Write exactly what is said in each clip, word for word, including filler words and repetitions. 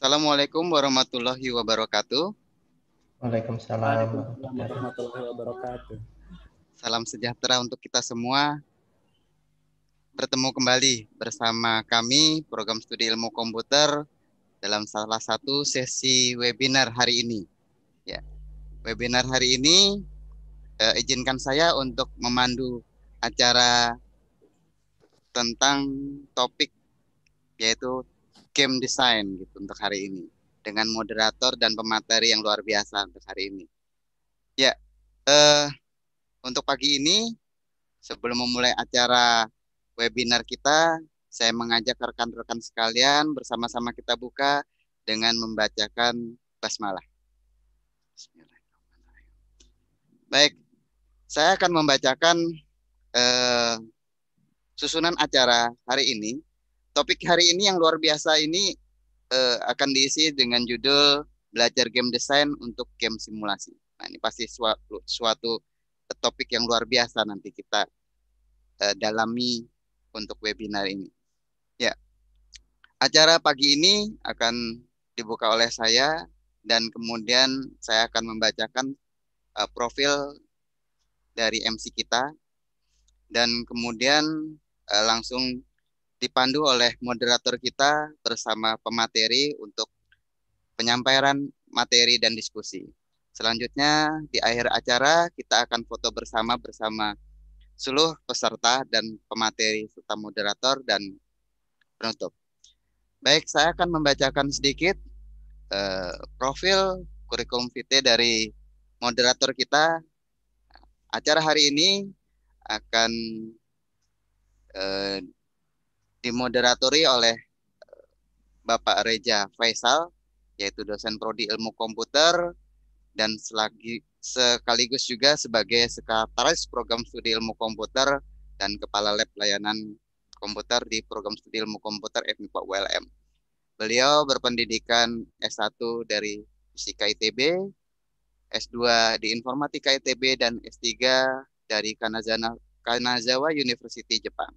Assalamualaikum warahmatullahi wabarakatuh. Waalaikumsalam warahmatullahi wabarakatuh. Salam sejahtera untuk kita semua. Bertemu kembali bersama kami program studi ilmu komputer dalam salah satu sesi webinar hari ini. Ya, webinar hari ini eh, izinkan saya untuk memandu acara tentang topik yaitu game design gitu untuk hari ini dengan moderator dan pemateri yang luar biasa untuk hari ini. Ya, eh, untuk pagi ini sebelum memulai acara webinar kita, saya mengajak rekan-rekan sekalian bersama-sama kita buka dengan membacakan basmalah. Bismillahirrahmanirrahim. Baik, saya akan membacakan eh, susunan acara hari ini. Topik hari ini yang luar biasa ini eh, akan diisi dengan judul belajar game design untuk game simulasi. Nah, ini pasti suatu, suatu topik yang luar biasa nanti kita eh, dalami untuk webinar ini. Ya, acara pagi ini akan dibuka oleh saya dan kemudian saya akan membacakan uh, profil dari M C kita dan kemudian uh, langsung dipandu oleh moderator kita bersama pemateri untuk penyampaian materi dan diskusi. Selanjutnya di akhir acara kita akan foto bersama bersama seluruh peserta dan pemateri serta moderator dan penutup. Baik, saya akan membacakan sedikit eh, profil kurikulum vitae dari moderator kita. Acara hari ini akan eh, dimoderatori oleh Bapak Reja Faisal, yaitu dosen prodi ilmu komputer dan selagi sekaligus juga sebagai sekretaris program studi ilmu komputer dan kepala lab layanan komputer di program studi ilmu komputer F M I P A U L M. Beliau berpendidikan S satu dari Fisika I T B, S dua di Informatika I T B, dan S tiga dari Kanazawa, Kanazawa University Jepang.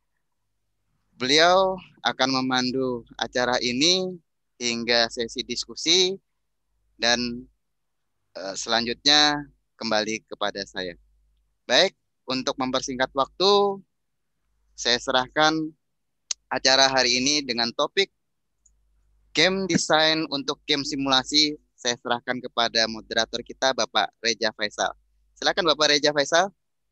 Beliau akan memandu acara ini hingga sesi diskusi dan selanjutnya kembali kepada saya. Baik, untuk mempersingkat waktu, saya serahkan acara hari ini dengan topik game design untuk game simulasi. Saya serahkan kepada moderator kita, Bapak Reja Faisal. Silakan Bapak Reja Faisal.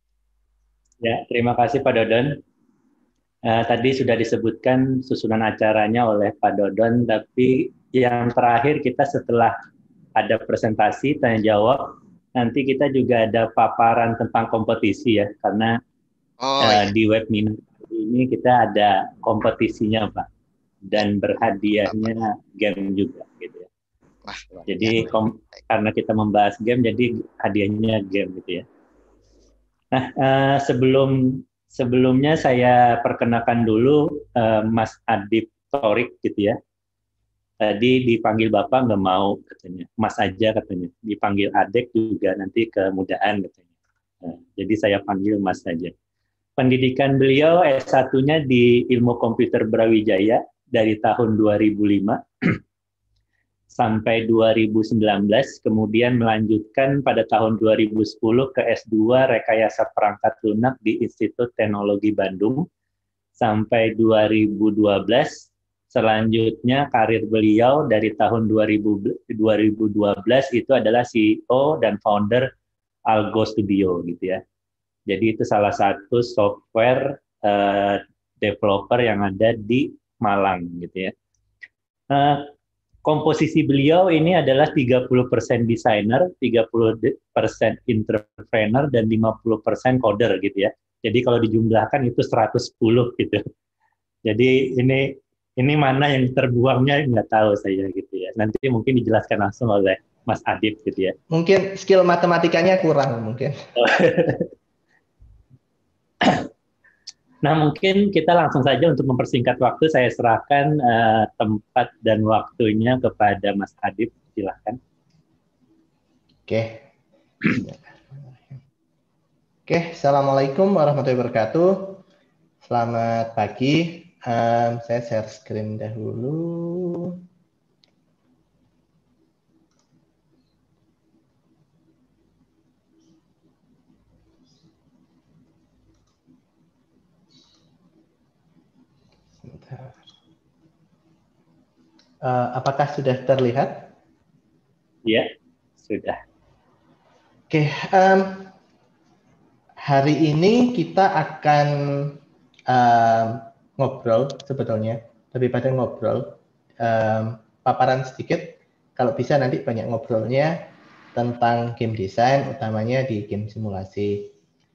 Ya, terima kasih Pak Dodon. Uh, tadi sudah disebutkan susunan acaranya oleh Pak Dodon, tapi yang terakhir kita setelah ada presentasi, tanya jawab, nanti kita juga ada paparan tentang kompetisi ya, karena oh, uh, iya. di webinar ini kita ada kompetisinya Pak, dan berhadiahnya game juga gitu ya. Wah, jadi kom- karena kita membahas game, jadi hadiahnya game gitu ya. Nah, uh, sebelum sebelumnya saya perkenalkan dulu uh, Mas Adip Torik gitu ya. Tadi dipanggil Bapak nggak mau katanya, Mas aja katanya. Dipanggil Adek juga nanti kemudahan katanya. Nah, jadi saya panggil Mas saja. Pendidikan beliau S satu-nya di Ilmu Komputer Brawijaya dari tahun dua ribu lima sampai dua ribu sembilan belas, kemudian melanjutkan pada tahun dua ribu sepuluh ke S dua Rekayasa Perangkat Lunak di Institut Teknologi Bandung sampai dua ribu dua belas. Selanjutnya karir beliau dari tahun dua ribu, dua ribu dua belas itu adalah C E O dan founder Algo Studio gitu ya. Jadi itu salah satu software uh, developer yang ada di Malang gitu ya. Uh, komposisi beliau ini adalah tiga puluh persen desainer, tiga puluh persen entrepreneur, dan lima puluh persen coder gitu ya. Jadi kalau dijumlahkan itu seratus sepuluh gitu. Jadi ini ini mana yang terbuangnya nggak tahu saya gitu ya. Nanti mungkin dijelaskan langsung oleh Mas Adip gitu ya. Mungkin skill matematikanya kurang mungkin. Nah mungkin kita langsung saja untuk mempersingkat waktu, saya serahkan uh, tempat dan waktunya kepada Mas Adip. Silahkan. Oke. Oke, Assalamualaikum warahmatullahi wabarakatuh. Selamat pagi. Um, saya share screen dahulu. Uh, apakah sudah terlihat? Iya, sudah. Oke, okay, um, hari ini kita akan um, ngobrol sebetulnya, lebih pada ngobrol, um, paparan sedikit, kalau bisa nanti banyak ngobrolnya tentang game design, utamanya di game simulasi.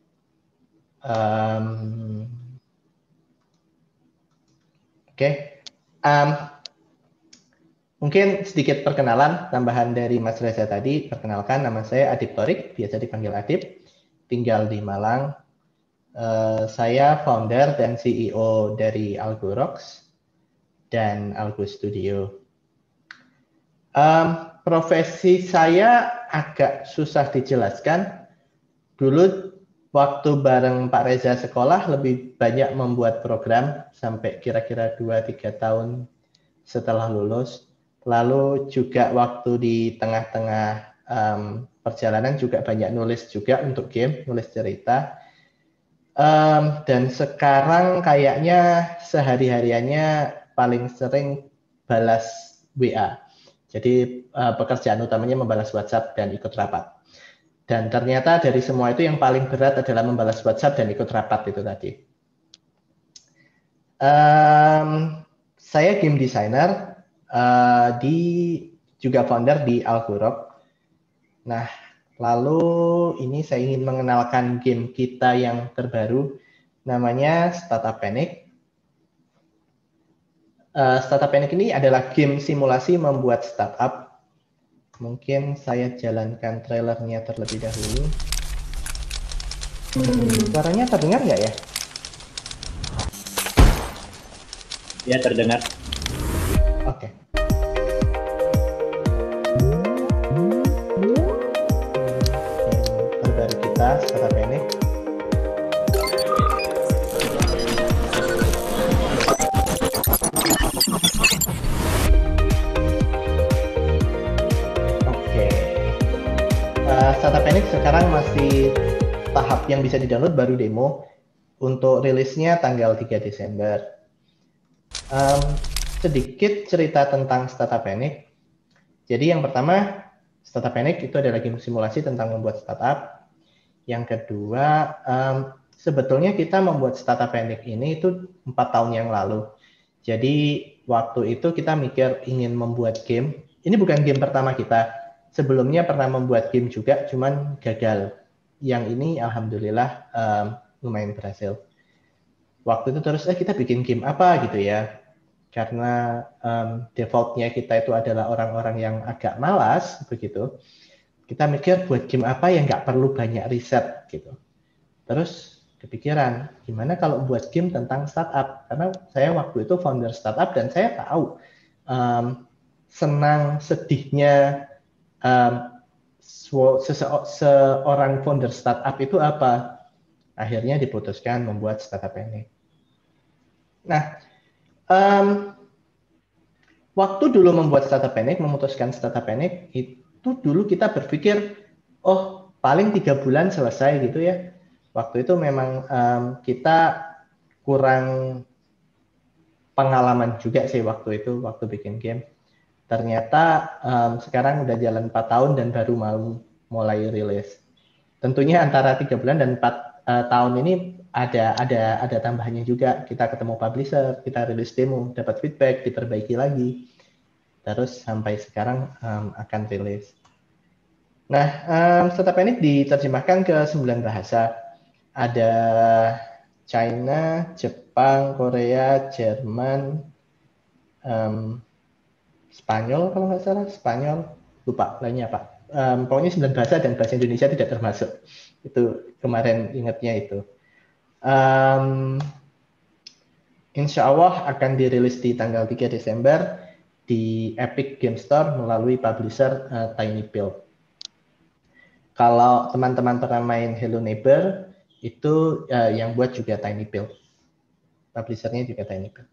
Um, Oke, okay. um, mungkin sedikit perkenalan tambahan dari Mas Reza tadi. Perkenalkan, nama saya Adip Torik, biasa dipanggil Adip, tinggal di Malang. Uh, saya founder dan C E O dari Algorox dan Algo Studio. Um, profesi saya agak susah dijelaskan. Dulu waktu bareng Pak Reza sekolah lebih banyak membuat program sampai kira-kira dua tiga tahun setelah lulus. Lalu juga waktu di tengah-tengah um, perjalanan juga banyak nulis juga untuk game, nulis cerita. Um, dan sekarang kayaknya sehari-hariannya paling sering balas W A. Jadi uh, pekerjaan utamanya membalas WhatsApp dan ikut rapat. Dan ternyata dari semua itu yang paling berat adalah membalas WhatsApp dan ikut rapat itu tadi. Um, saya game designer, uh, di juga founder di Algorox. Nah, lalu ini saya ingin mengenalkan game kita yang terbaru, namanya Startup Panic. Uh, Startup Panic ini adalah game simulasi membuat startup. Mungkin saya jalankan trailernya terlebih dahulu. Suaranya terdengar nggak ya? Ya, terdengar. Oke. Okay. Terbaru kita, Startup Panic. Startup Panic sekarang masih tahap yang bisa di-download, baru demo. Untuk rilisnya tanggal tiga Desember. Um, sedikit cerita tentang Startup Panic. Jadi yang pertama, Startup Panic itu adalah game simulasi tentang membuat startup. Yang kedua, um, sebetulnya kita membuat Startup Panic ini itu empat tahun yang lalu. Jadi waktu itu kita mikir ingin membuat game. Ini bukan game pertama kita. Sebelumnya pernah membuat game juga, cuman gagal. Yang ini alhamdulillah um, lumayan berhasil. Waktu itu terus, eh kita bikin game apa gitu ya. Karena um, defaultnya kita itu adalah orang-orang yang agak malas, begitu. Kita mikir buat game apa yang nggak perlu banyak riset gitu. Terus kepikiran, gimana kalau buat game tentang startup? Karena saya waktu itu founder startup dan saya tahu um, senang sedihnya Um, seorang founder startup itu apa? Akhirnya diputuskan membuat Startup Panic. Nah, um, waktu dulu membuat Startup Panic, memutuskan Startup Panic, itu dulu kita berpikir, oh paling tiga bulan selesai gitu ya. Waktu itu memang um, kita kurang pengalaman juga sih waktu itu, waktu bikin game. Ternyata um, sekarang udah jalan empat tahun dan baru mau mulai rilis. Tentunya antara tiga bulan dan empat uh, tahun ini ada ada ada tambahannya juga. Kita ketemu publisher, kita rilis demo, dapat feedback, diperbaiki lagi. Terus sampai sekarang um, akan rilis. Nah, um, Startup Panic diterjemahkan ke sembilan bahasa. Ada China, Jepang, Korea, Jerman, um, Spanyol kalau nggak salah, Spanyol, lupa lainnya Pak. Um, pokoknya sembilan bahasa dan bahasa Indonesia tidak termasuk. Itu kemarin ingatnya itu. Um, insya Allah akan dirilis di tanggal tiga Desember di Epic Game Store melalui publisher uh, TinyBuild. Kalau teman-teman pernah main Hello Neighbor, itu uh, yang buat juga TinyBuild. Publishernya juga TinyBuild.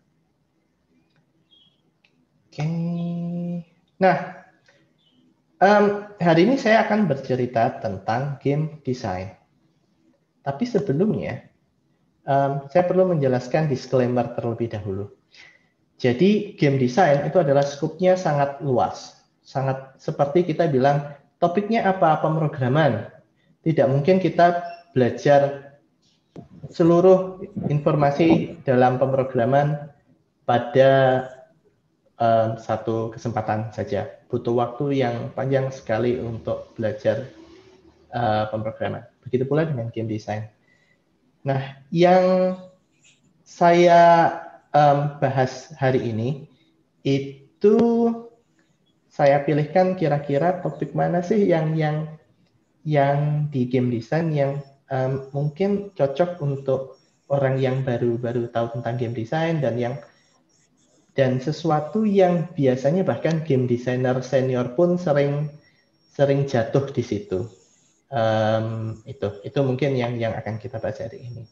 Oke. Okay. Nah, um, hari ini saya akan bercerita tentang game design. Tapi sebelumnya, um, saya perlu menjelaskan disclaimer terlebih dahulu. Jadi game design itu adalah skupnya sangat luas. Sangat seperti kita bilang, topiknya apa? Pemrograman. Tidak mungkin kita belajar seluruh informasi dalam pemrograman pada um, satu kesempatan saja. Butuh waktu yang panjang sekali untuk belajar uh, pemrograman. Begitu pula dengan game design. Nah, yang saya um, bahas hari ini itu saya pilihkan kira-kira topik mana sih yang yang yang di game design yang um, mungkin cocok untuk orang yang baru-baru tahu tentang game design dan yang dan sesuatu yang biasanya bahkan game designer senior pun sering sering jatuh di situ. Um, itu itu mungkin yang yang akan kita bahas hari ini.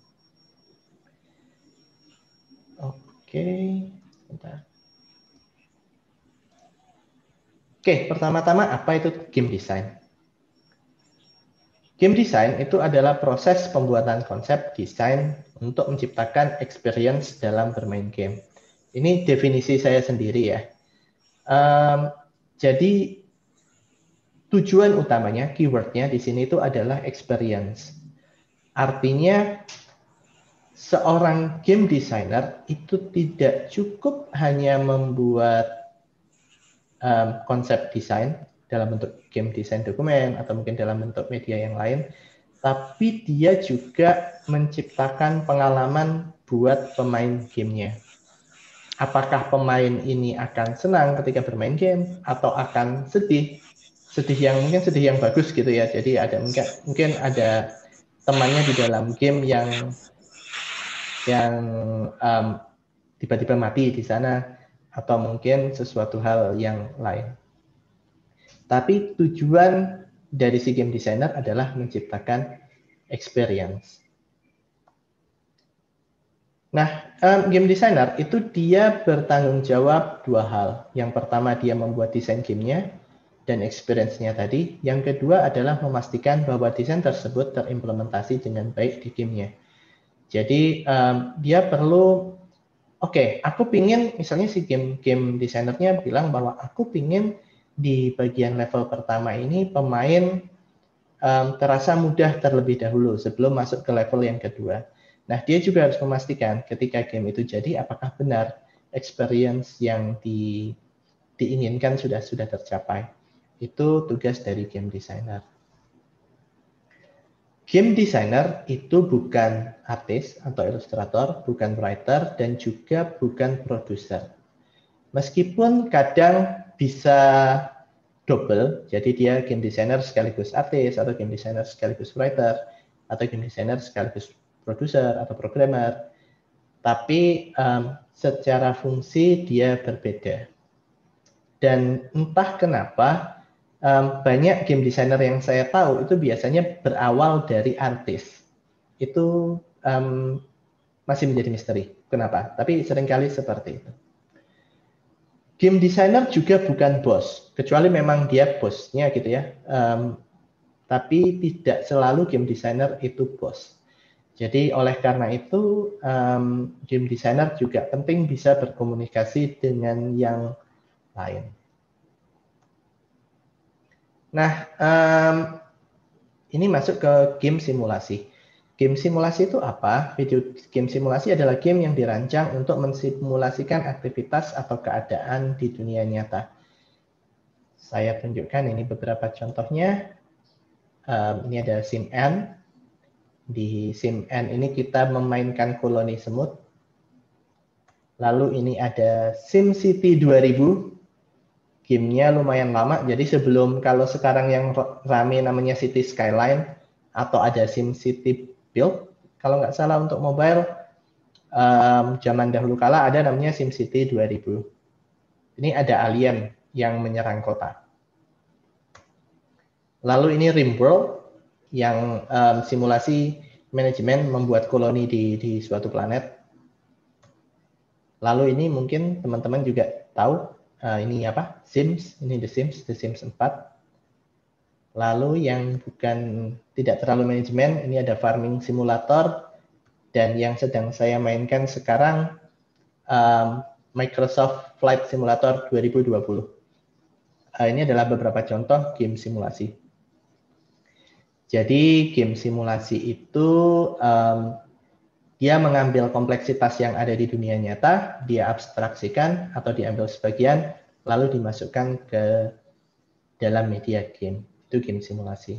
Oke, bentar. Oke, pertama-tama apa itu game design? Game design itu adalah proses pembuatan konsep desain untuk menciptakan experience dalam bermain game. Ini definisi saya sendiri ya. Um, jadi tujuan utamanya, keywordnya di sini itu adalah experience. Artinya seorang game designer itu tidak cukup hanya membuat um, konsep desain dalam bentuk game design dokumen atau mungkin dalam bentuk media yang lain, tapi dia juga menciptakan pengalaman buat pemain gamenya. Apakah pemain ini akan senang ketika bermain game atau akan sedih, sedih yang mungkin sedih yang bagus gitu ya. Jadi ada mungkin mungkin ada temannya di dalam game yang yang um, tiba-tiba mati di sana atau mungkin sesuatu hal yang lain. Tapi tujuan dari si game designer adalah menciptakan experience. Nah, um, game designer itu dia bertanggung jawab dua hal. Yang pertama dia membuat desain gamenya dan experience-nya tadi. Yang kedua adalah memastikan bahwa desain tersebut terimplementasi dengan baik di gamenya. Jadi um, dia perlu, oke, okay, aku pingin misalnya si game game desainernya bilang bahwa aku pingin di bagian level pertama ini pemain um, terasa mudah terlebih dahulu sebelum masuk ke level yang kedua. Nah, dia juga harus memastikan ketika game itu jadi apakah benar experience yang di, diinginkan sudah sudah tercapai. Itu tugas dari game designer. Game designer itu bukan artis atau ilustrator, bukan writer, dan juga bukan produser. Meskipun kadang bisa double, jadi dia game designer sekaligus artis, atau game designer sekaligus writer, atau game designer sekaligus produser atau programmer, tapi um, secara fungsi dia berbeda. Dan entah kenapa, um, banyak game designer yang saya tahu itu biasanya berawal dari artis. Itu um, masih menjadi misteri. Kenapa? Tapi seringkali seperti itu. Game designer juga bukan bos, kecuali memang dia bosnya gitu ya. Um, tapi tidak selalu game designer itu bos. Jadi oleh karena itu um, game designer juga penting bisa berkomunikasi dengan yang lain. Nah, um, ini masuk ke game simulasi. Game simulasi itu apa? Video game simulasi adalah game yang dirancang untuk mensimulasikan aktivitas atau keadaan di dunia nyata. Saya tunjukkan ini beberapa contohnya. Um, ini ada SimN. Di SimN ini kita memainkan koloni semut. Lalu ini ada SimCity dua ribu. Gamenya lumayan lama, jadi sebelum kalau sekarang yang rame namanya City Skyline atau ada SimCity Build, kalau nggak salah untuk mobile, um, zaman dahulu kala ada namanya SimCity dua ribu. Ini ada alien yang menyerang kota. Lalu ini RimWorld yang um, simulasi manajemen membuat koloni di, di suatu planet. Lalu ini mungkin teman-teman juga tahu. Uh, ini apa? Sims, ini The Sims, The Sims empat. Lalu yang bukan tidak terlalu manajemen, ini ada Farming Simulator. Dan yang sedang saya mainkan sekarang, um, Microsoft Flight Simulator dua ribu dua puluh. Uh, ini adalah beberapa contoh game simulasi. Jadi game simulasi itu um, dia mengambil kompleksitas yang ada di dunia nyata, dia abstraksikan atau diambil sebagian, lalu dimasukkan ke dalam media game. Itu game simulasi.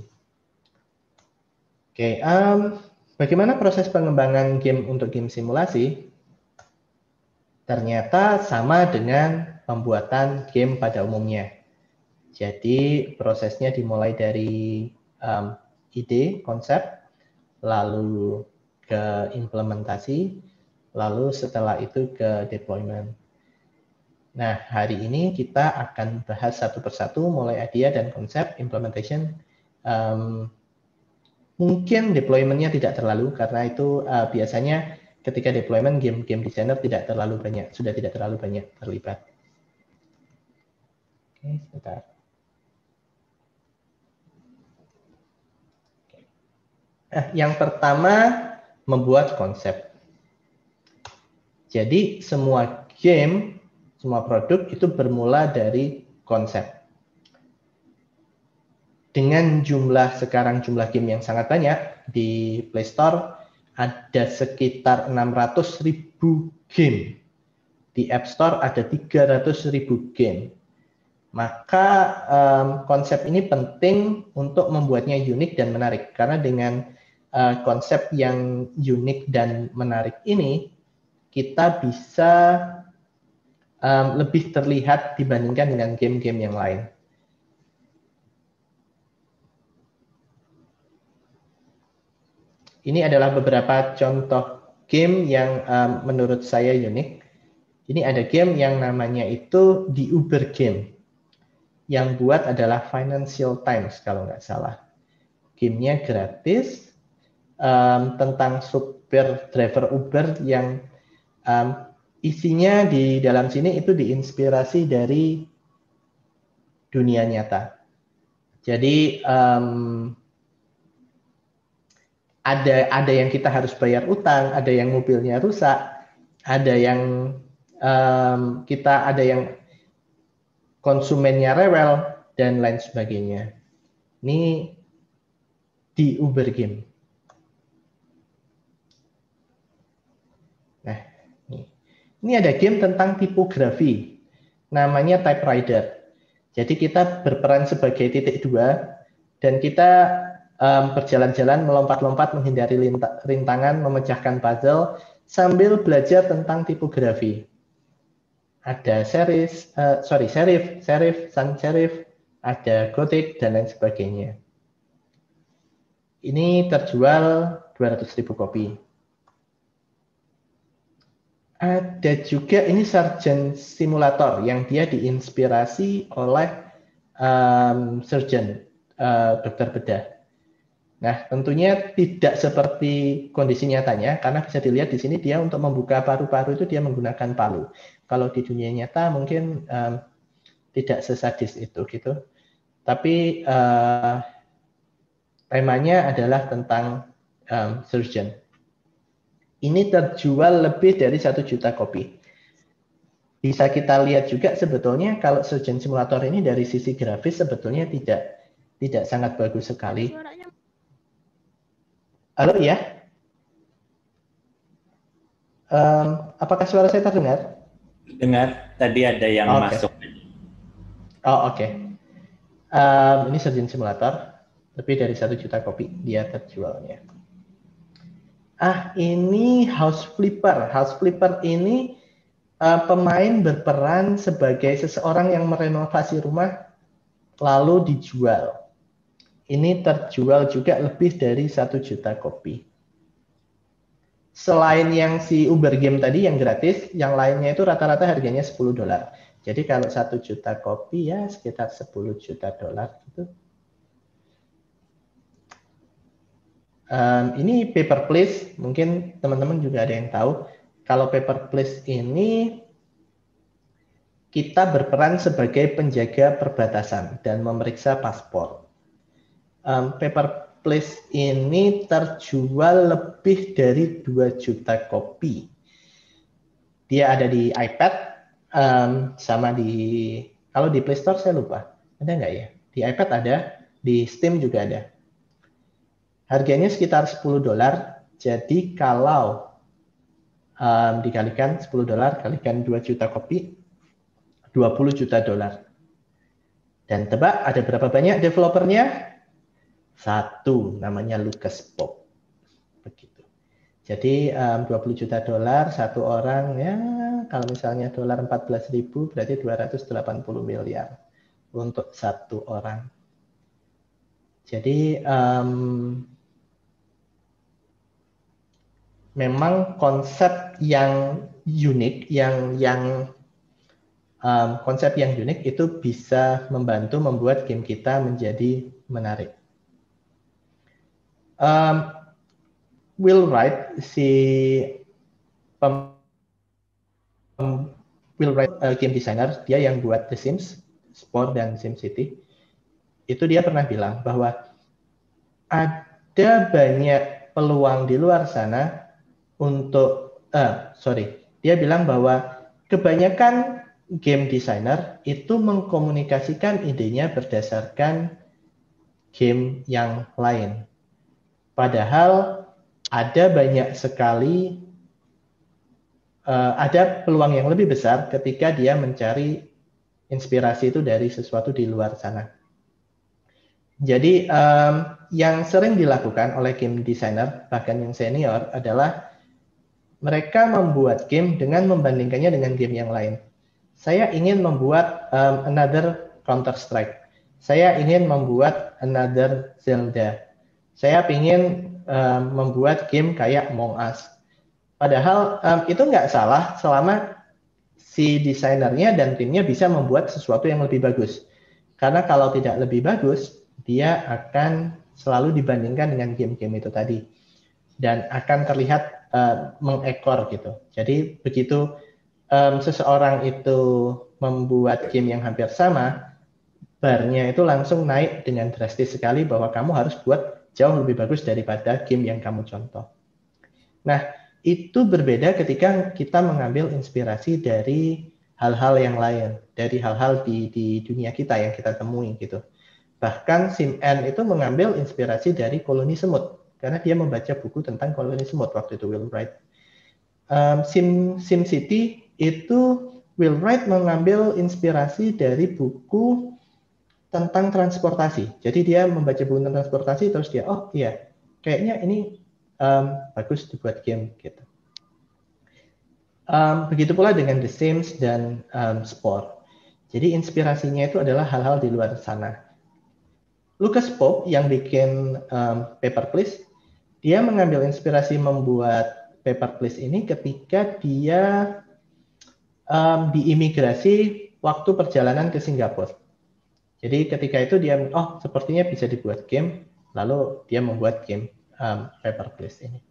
Oke, um, bagaimana proses pengembangan game untuk game simulasi? Ternyata sama dengan pembuatan game pada umumnya. Jadi prosesnya dimulai dari um, ide, konsep, lalu ke implementasi, lalu setelah itu ke deployment. Nah, hari ini kita akan bahas satu persatu mulai idea dan konsep, implementation. Um, mungkin deployment-nya tidak terlalu, karena itu uh, biasanya ketika deployment game-game designer tidak terlalu banyak, sudah tidak terlalu banyak terlibat. Oke, sebentar. Nah, yang pertama, membuat konsep. Jadi semua game, semua produk itu bermula dari konsep. Dengan jumlah sekarang jumlah game yang sangat banyak di Play Store ada sekitar enam ratus ribu game. Di App Store ada tiga ratus ribu game. Maka um, konsep ini penting untuk membuatnya unik dan menarik. Karena dengan uh, konsep yang unik dan menarik ini, kita bisa um, lebih terlihat dibandingkan dengan game-game yang lain. Ini adalah beberapa contoh game yang um, menurut saya unik. Ini ada game yang namanya itu The Uber Game. Yang buat adalah Financial Times kalau nggak salah. Gamenya gratis um, tentang supir driver Uber yang um, isinya di dalam sini itu diinspirasi dari dunia nyata. Jadi um, ada ada yang kita harus bayar utang, ada yang mobilnya rusak, ada yang um, kita ada yang konsumennya rewel, dan lain sebagainya. Ini di Uber Game. Nah, ini. ini ada game tentang tipografi. Namanya Typewriter. Jadi kita berperan sebagai titik dua, dan kita um, berjalan-jalan, melompat-lompat, menghindari rintangan, memecahkan puzzle, sambil belajar tentang tipografi. Ada serif, uh, sorry, serif, serif, sans serif, ada Gothic, dan lain sebagainya. Ini terjual dua ratus ribu kopi. Ada juga ini Surgeon Simulator yang dia diinspirasi oleh um, surgeon, uh, dokter bedah. Nah, tentunya tidak seperti kondisi nyatanya, karena bisa dilihat di sini dia untuk membuka paru-paru itu dia menggunakan palu. Kalau di dunia nyata mungkin um, tidak sesadis itu gitu. Tapi uh, temanya adalah tentang um, surgeon. Ini terjual lebih dari satu juta kopi. Bisa kita lihat juga sebetulnya kalau Surgeon Simulator ini dari sisi grafis sebetulnya tidak tidak sangat bagus sekali. Halo ya? Um, apakah suara saya terdengar? Dengar, tadi ada yang okay. masuk. Oh oke. Okay. Um, ini Surgeon Simulator, lebih dari satu juta kopi dia terjualnya. Ah, ini House Flipper. House Flipper ini uh, pemain berperan sebagai seseorang yang merenovasi rumah lalu dijual. Ini terjual juga lebih dari satu juta kopi. Selain yang si Uber Game tadi yang gratis, yang lainnya itu rata-rata harganya sepuluh dolar. Jadi kalau satu juta kopi ya sekitar sepuluh juta dolar gitu. Um, ini Paper Please, mungkin teman-teman juga ada yang tahu. Kalau Paper Please ini kita berperan sebagai penjaga perbatasan dan memeriksa paspor. Um, Paper Please ini terjual lebih dari dua juta kopi. Dia ada di iPad, um, sama di kalau di Play Store saya lupa ada nggak ya, di iPad ada, di Steam juga ada. Harganya sekitar sepuluh dolar. Jadi kalau um, dikalikan sepuluh dolar kalikan dua juta kopi, dua puluh juta dolar. Dan tebak ada berapa banyak developernya? Satu, namanya Lucas Pop. Begitu. Jadi um, dua puluh juta dolar satu orang, ya kalau misalnya dolar empat belas ribu berarti dua ratus delapan puluh miliar untuk satu orang. Jadi um, memang konsep yang unik, yang yang um, konsep yang unik itu bisa membantu membuat game kita menjadi menarik. Um, Will Wright, si pem, Will Wright uh, game designer, dia yang buat The Sims, Spore dan SimCity, itu dia pernah bilang bahwa ada banyak peluang di luar sana untuk, uh, sorry, dia bilang bahwa kebanyakan game designer itu mengkomunikasikan idenya berdasarkan game yang lain. Padahal ada banyak sekali, uh, ada peluang yang lebih besar ketika dia mencari inspirasi itu dari sesuatu di luar sana. Jadi um, yang sering dilakukan oleh game designer, bahkan yang senior, adalah mereka membuat game dengan membandingkannya dengan game yang lain. Saya ingin membuat um, another Counter-Strike. Saya ingin membuat another Zelda. Saya ingin um, membuat game kayak Among Us. Padahal um, itu nggak salah selama si desainernya dan timnya bisa membuat sesuatu yang lebih bagus. Karena kalau tidak lebih bagus, dia akan selalu dibandingkan dengan game-game itu tadi. Dan akan terlihat uh, mengekor gitu. Jadi begitu um, seseorang itu membuat game yang hampir sama, barnya itu langsung naik dengan drastis sekali bahwa kamu harus buat jauh lebih bagus daripada game yang kamu contoh. Nah, itu berbeda ketika kita mengambil inspirasi dari hal-hal yang lain, dari hal-hal di, di dunia kita yang kita temui gitu. Bahkan SimN itu mengambil inspirasi dari koloni semut, karena dia membaca buku tentang koloni semut waktu itu, Will Wright. Um, Sim SimCity itu Will Wright mengambil inspirasi dari buku tentang transportasi. Jadi dia membaca buku tentang transportasi, terus dia, oh iya, kayaknya ini um, bagus dibuat game gitu. Um, begitu pula dengan The Sims dan um, Spore. Jadi inspirasinya itu adalah hal-hal di luar sana. Lucas Pop yang bikin um, Paper Please, dia mengambil inspirasi membuat Paper Please ini ketika dia um, di imigrasi waktu perjalanan ke Singapura. Jadi ketika itu dia, oh sepertinya bisa dibuat game, lalu dia membuat game um, Paper Please ini.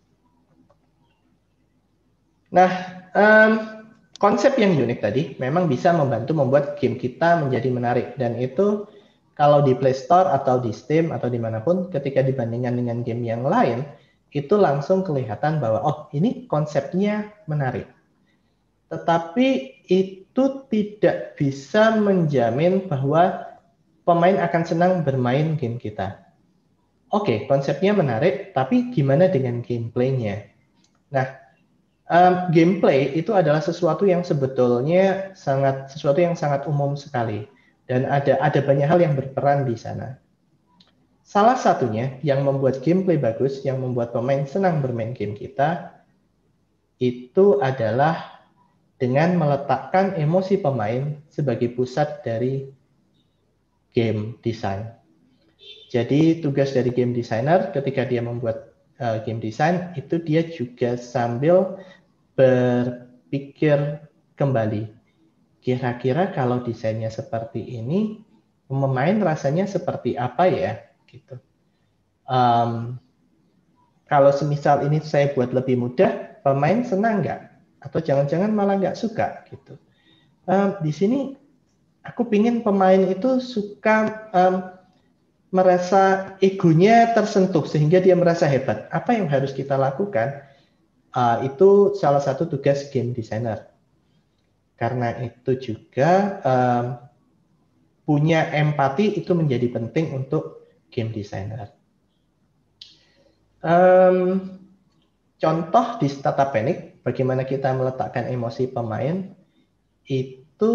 Nah, um, konsep yang unik tadi memang bisa membantu membuat game kita menjadi menarik. Dan itu kalau di Play Store atau di Steam atau dimanapun, ketika dibandingkan dengan game yang lain, itu langsung kelihatan bahwa, oh ini konsepnya menarik. Tetapi itu tidak bisa menjamin bahwa pemain akan senang bermain game kita. Oke, konsepnya menarik, tapi gimana dengan gameplaynya? Nah, um, gameplay itu adalah sesuatu yang sebetulnya sangat sesuatu yang sangat umum sekali, dan ada ada banyak hal yang berperan di sana. Salah satunya yang membuat gameplay bagus, yang membuat pemain senang bermain game kita, itu adalah dengan meletakkan emosi pemain sebagai pusat dari game design. Jadi tugas dari game designer ketika dia membuat uh, game design itu dia juga sambil berpikir kembali. Kira-kira kalau desainnya seperti ini, pemain rasanya seperti apa ya? Gitu. Um, kalau semisal ini saya buat lebih mudah, pemain senang nggak? Atau jangan-jangan malah nggak suka gitu. Um, di sini aku pingin pemain itu suka um, merasa egonya tersentuh sehingga dia merasa hebat. Apa yang harus kita lakukan? Uh, itu salah satu tugas game designer. Karena itu juga um, punya empati itu menjadi penting untuk game designer. Um, contoh di Startup Panic, bagaimana kita meletakkan emosi pemain, itu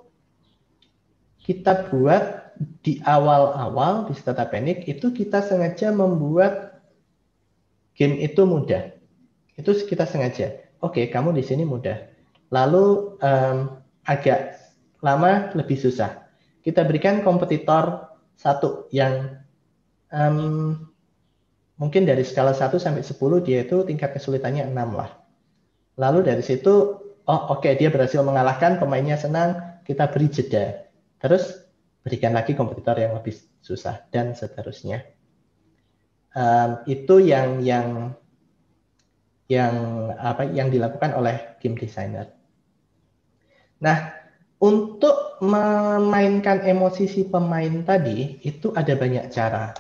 kita buat di awal-awal di Startup Panic, itu kita sengaja membuat game itu mudah. Itu kita sengaja. Oke, kamu di sini mudah. Lalu um, agak lama lebih susah. Kita berikan kompetitor satu yang um, mungkin dari skala satu sampai sepuluh dia itu tingkat kesulitannya enam lah. Lalu dari situ, oh oke okay, dia berhasil mengalahkan, pemainnya senang, kita beri jeda. Terus berikan lagi kompetitor yang lebih susah dan seterusnya. Um, itu yang yang yang apa yang dilakukan oleh game designer. Nah, untuk memainkan emosi si pemain tadi itu ada banyak cara.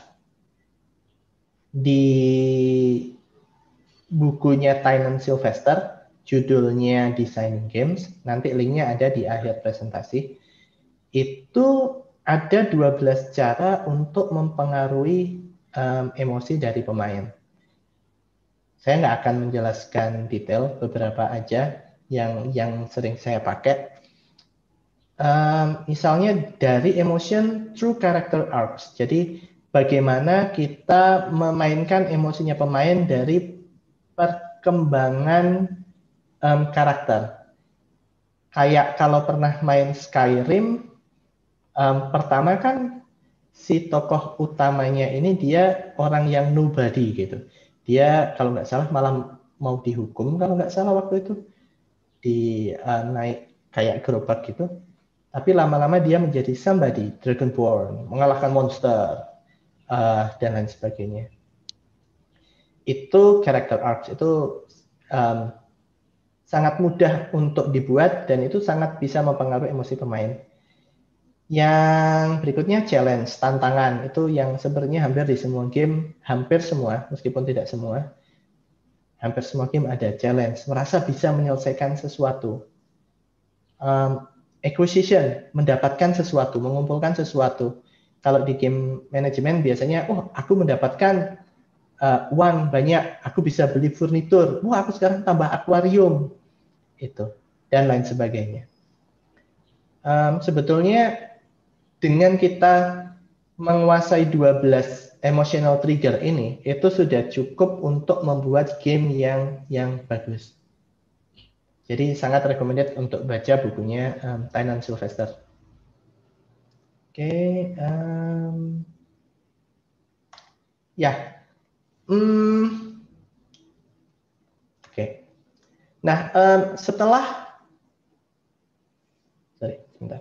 Di bukunya Tynan Sylvester, judulnya Designing Games, nanti linknya ada di akhir presentasi. Itu ada dua belas cara untuk mempengaruhi um, emosi dari pemain. Saya nggak akan menjelaskan detail, beberapa aja yang yang sering saya pakai. Um, misalnya dari emotion through character arcs. Jadi bagaimana kita memainkan emosinya pemain dari perkembangan um, karakter. Kayak kalau pernah main Skyrim, um, pertama kan si tokoh utamanya ini dia orang yang nobody gitu. Dia kalau nggak salah malah mau dihukum kalau nggak salah waktu itu di uh, naik kayak gerobak gitu. Tapi lama-lama dia menjadi somebody, Dragonborn, mengalahkan monster uh, dan lain sebagainya. Itu character arcs itu um, sangat mudah untuk dibuat dan itu sangat bisa mempengaruhi emosi pemain. Yang berikutnya challenge, tantangan. Itu yang sebenarnya hampir di semua game, hampir semua, meskipun tidak semua, hampir semua game ada challenge, merasa bisa menyelesaikan sesuatu. Um, acquisition, mendapatkan sesuatu, mengumpulkan sesuatu. Kalau di game manajemen biasanya, oh aku mendapatkan uh, uang banyak, aku bisa beli furnitur, wah aku sekarang tambah akuarium, itu, dan lain sebagainya. Um, sebetulnya dengan kita menguasai dua belas emotional trigger ini, itu sudah cukup untuk membuat game yang yang bagus. Jadi sangat recommended untuk baca bukunya um, Tynan Sylvester. Oke, okay, um, ya, hmm, oke. Okay. Nah, um, setelah, sorry, sebentar.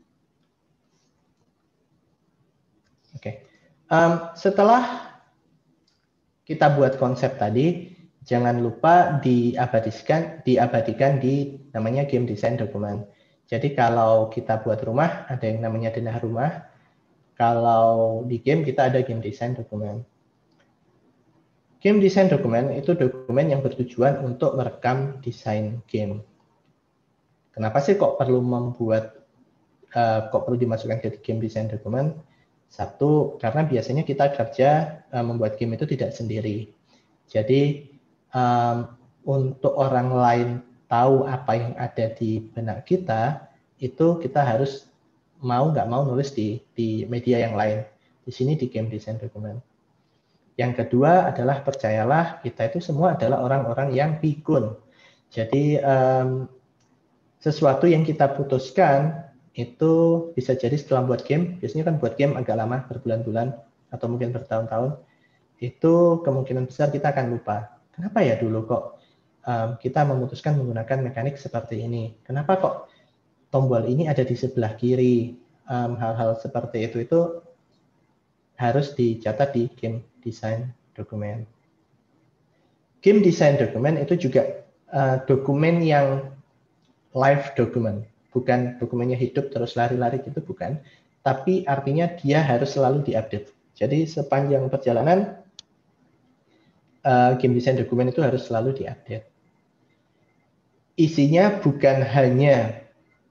Oke, okay. um, setelah kita buat konsep tadi, jangan lupa diabadikan, diabadikan di namanya game design document. Jadi kalau kita buat rumah, ada yang namanya denah rumah. Kalau di game kita ada game design document. Game design document itu dokumen yang bertujuan untuk merekam desain game. Kenapa sih kok perlu membuat, uh, kok perlu dimasukkan ke game design document? Satu, karena biasanya kita kerja uh, membuat game itu tidak sendiri. Jadi um, untuk orang lain tahu apa yang ada di benak kita, itu kita harus mau nggak mau nulis di, di media yang lain. Di sini di game design document. Yang kedua adalah percayalah kita itu semua adalah orang-orang yang pikun. Jadi um, sesuatu yang kita putuskan itu bisa jadi setelah buat game, biasanya kan buat game agak lama, berbulan-bulan atau mungkin bertahun-tahun, itu kemungkinan besar kita akan lupa. Kenapa ya dulu kok um, kita memutuskan menggunakan mekanik seperti ini? Kenapa kok tombol ini ada di sebelah kiri? Um, hal-hal seperti itu itu harus dicatat di game design dokumen. Game design dokumen itu juga uh, dokumen yang live dokumen, bukan dokumennya hidup terus lari-lari gitu, bukan. Tapi artinya dia harus selalu diupdate. Jadi sepanjang perjalanan uh, game design dokumen itu harus selalu diupdate. Isinya bukan hanya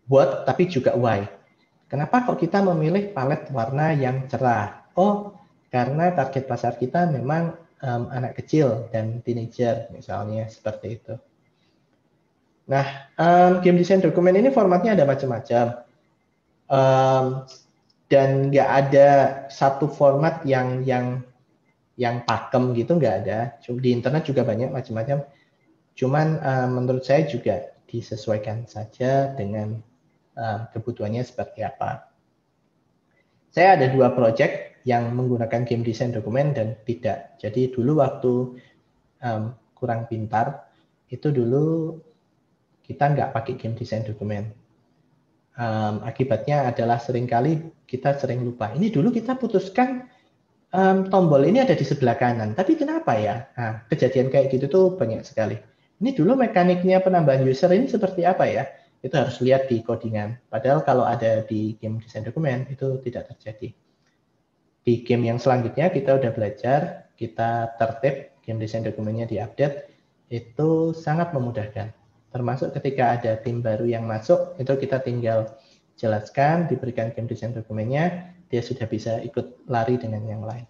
what tapi juga why. Kenapa kok kita memilih palet warna yang cerah? Oh, karena target pasar kita memang um, anak kecil dan teenager misalnya seperti itu. Nah, um, game design dokumen ini formatnya ada macam-macam. Um, dan nggak ada satu format yang yang yang pakem gitu, nggak ada. Di internet juga banyak macam-macam. Cuman um, menurut saya juga disesuaikan saja dengan um, kebutuhannya seperti apa. Saya ada dua project yang menggunakan game design dokumen dan tidak. Jadi dulu waktu um, kurang pintar, itu dulu kita nggak pakai game design dokumen. Um, akibatnya adalah seringkali kita sering lupa. Ini dulu kita putuskan um, tombol ini ada di sebelah kanan, tapi kenapa ya? Nah, kejadian kayak gitu tuh banyak sekali. Ini dulu mekaniknya penambahan user ini seperti apa ya? Itu harus lihat di codingan. Padahal kalau ada di game design dokumen itu tidak terjadi. Di game yang selanjutnya kita udah belajar, kita tertib, game design dokumennya diupdate, itu sangat memudahkan. Termasuk ketika ada tim baru yang masuk, itu kita tinggal jelaskan, diberikan game design dokumennya, dia sudah bisa ikut lari dengan yang lain.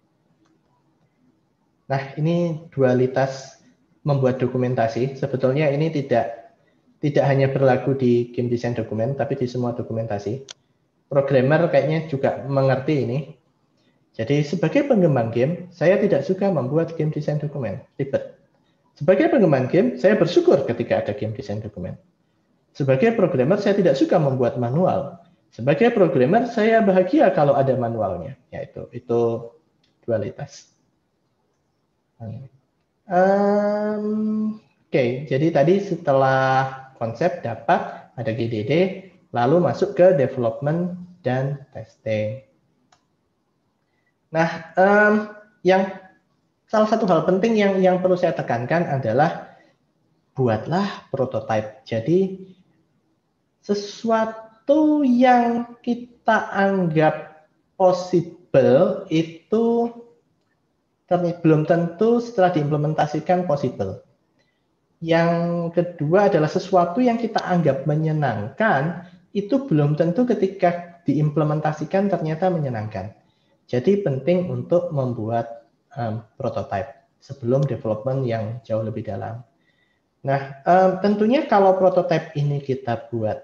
Nah, ini dualitas membuat dokumentasi. Sebetulnya ini tidak tidak hanya berlaku di game design dokumen, tapi di semua dokumentasi. Programmer kayaknya juga mengerti ini. Jadi sebagai pengembang game, saya tidak suka membuat game design dokumen, ribet. Sebagai pengembang game, saya bersyukur ketika ada game design dokumen. Sebagai programmer, saya tidak suka membuat manual. Sebagai programmer, saya bahagia kalau ada manualnya. Yaitu itu dualitas. Um, Oke, okay. Jadi tadi setelah konsep dapat ada G D D, lalu masuk ke development dan testing. Nah, um, yang salah satu hal penting yang yang perlu saya tekankan adalah buatlah prototype. Jadi sesuatu yang kita anggap possible itu belum tentu setelah diimplementasikan possible. Yang kedua adalah sesuatu yang kita anggap menyenangkan itu belum tentu ketika diimplementasikan ternyata menyenangkan. Jadi penting untuk membuat um, prototype sebelum development yang jauh lebih dalam. Nah, um, tentunya kalau prototype ini kita buat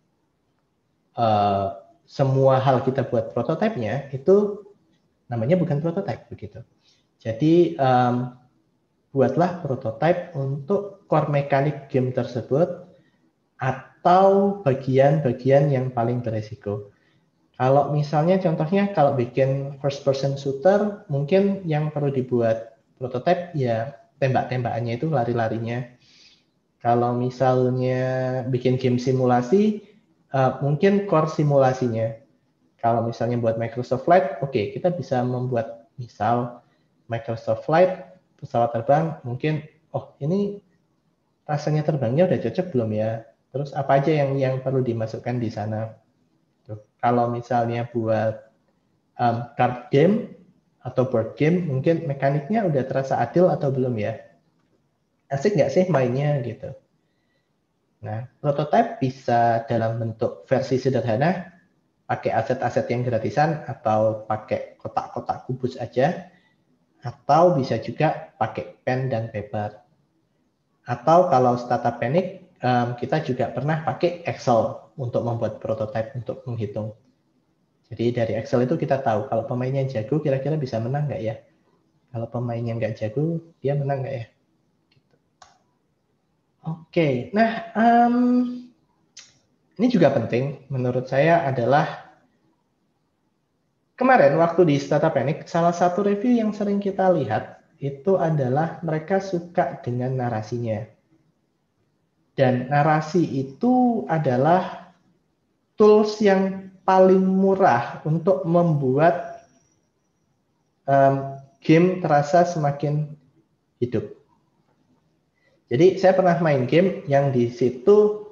uh, semua hal kita buat prototipenya itu namanya bukan prototype begitu. Jadi um, buatlah prototype untuk core mekanik game tersebut atau bagian-bagian yang paling beresiko. Kalau misalnya contohnya kalau bikin first person shooter, mungkin yang perlu dibuat prototype ya tembak-tembakannya itu lari-larinya. Kalau misalnya bikin game simulasi, uh, mungkin core simulasinya. Kalau misalnya buat Microsoft Flight, oke okay, kita bisa membuat misal Microsoft Flight, pesawat terbang, mungkin, oh ini rasanya terbangnya udah cocok belum ya? Terus apa aja yang yang perlu dimasukkan di sana? Tuh. Kalau misalnya buat um, card game atau board game, mungkin mekaniknya udah terasa adil atau belum ya? Asik nggak sih mainnya gitu? Nah, prototype bisa dalam bentuk versi sederhana, pakai aset-aset yang gratisan atau pakai kotak-kotak kubus aja, atau bisa juga pakai pen dan paper. Atau kalau startup panic, kita juga pernah pakai Excel untuk membuat prototype untuk menghitung. Jadi dari Excel itu kita tahu kalau pemainnya jago kira-kira bisa menang nggak ya? Kalau pemainnya nggak jago, dia menang nggak ya? Gitu. Oke, nah um, ini juga penting menurut saya adalah kemarin waktu di Startup Panic, salah satu review yang sering kita lihat itu adalah mereka suka dengan narasinya. Dan narasi itu adalah tools yang paling murah untuk membuat um, game terasa semakin hidup. Jadi saya pernah main game yang di situ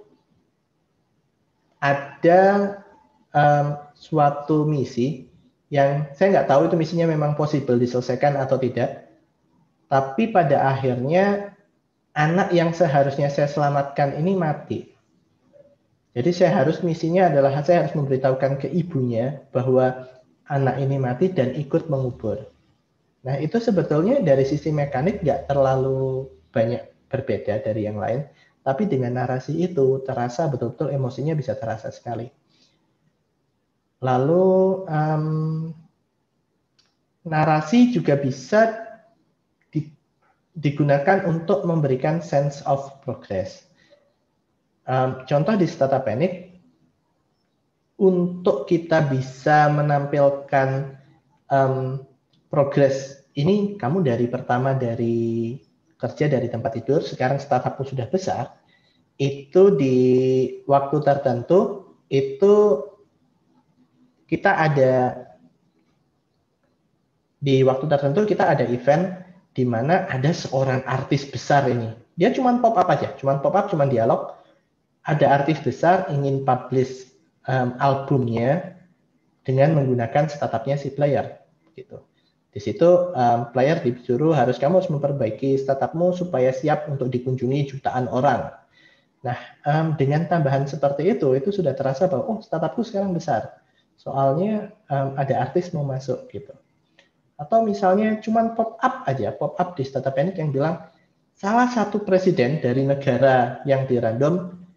ada um, suatu misi yang saya nggak tahu itu misinya memang possible diselesaikan atau tidak. Tapi pada akhirnya anak yang seharusnya saya selamatkan ini mati. Jadi saya harus misinya adalah saya harus memberitahukan ke ibunya bahwa anak ini mati dan ikut mengubur. Nah itu sebetulnya dari sisi mekanik nggak terlalu banyak berbeda dari yang lain, tapi dengan narasi itu terasa betul-betul emosinya bisa terasa sekali. Lalu um, narasi juga bisa di, digunakan untuk memberikan sense of progress. Um, contoh di Startup Panic, untuk kita bisa menampilkan um, progress ini, kamu dari pertama dari kerja dari tempat tidur, sekarang startupmu sudah besar, itu di waktu tertentu itu kita ada di waktu tertentu kita ada event di mana ada seorang artis besar ini. Dia cuma pop up aja, cuma pop up, cuma dialog. Ada artis besar ingin publish um, albumnya dengan menggunakan startupnya si player, gitu. Di situ um, player disuruh harus kamu harus memperbaiki startupmu supaya siap untuk dikunjungi jutaan orang. Nah, um, dengan tambahan seperti itu, itu sudah terasa bahwa oh startupku sekarang besar. Soalnya um, ada artis mau masuk, gitu. Atau misalnya cuma pop up aja, pop up di Startup Panic yang bilang salah satu presiden dari negara yang di random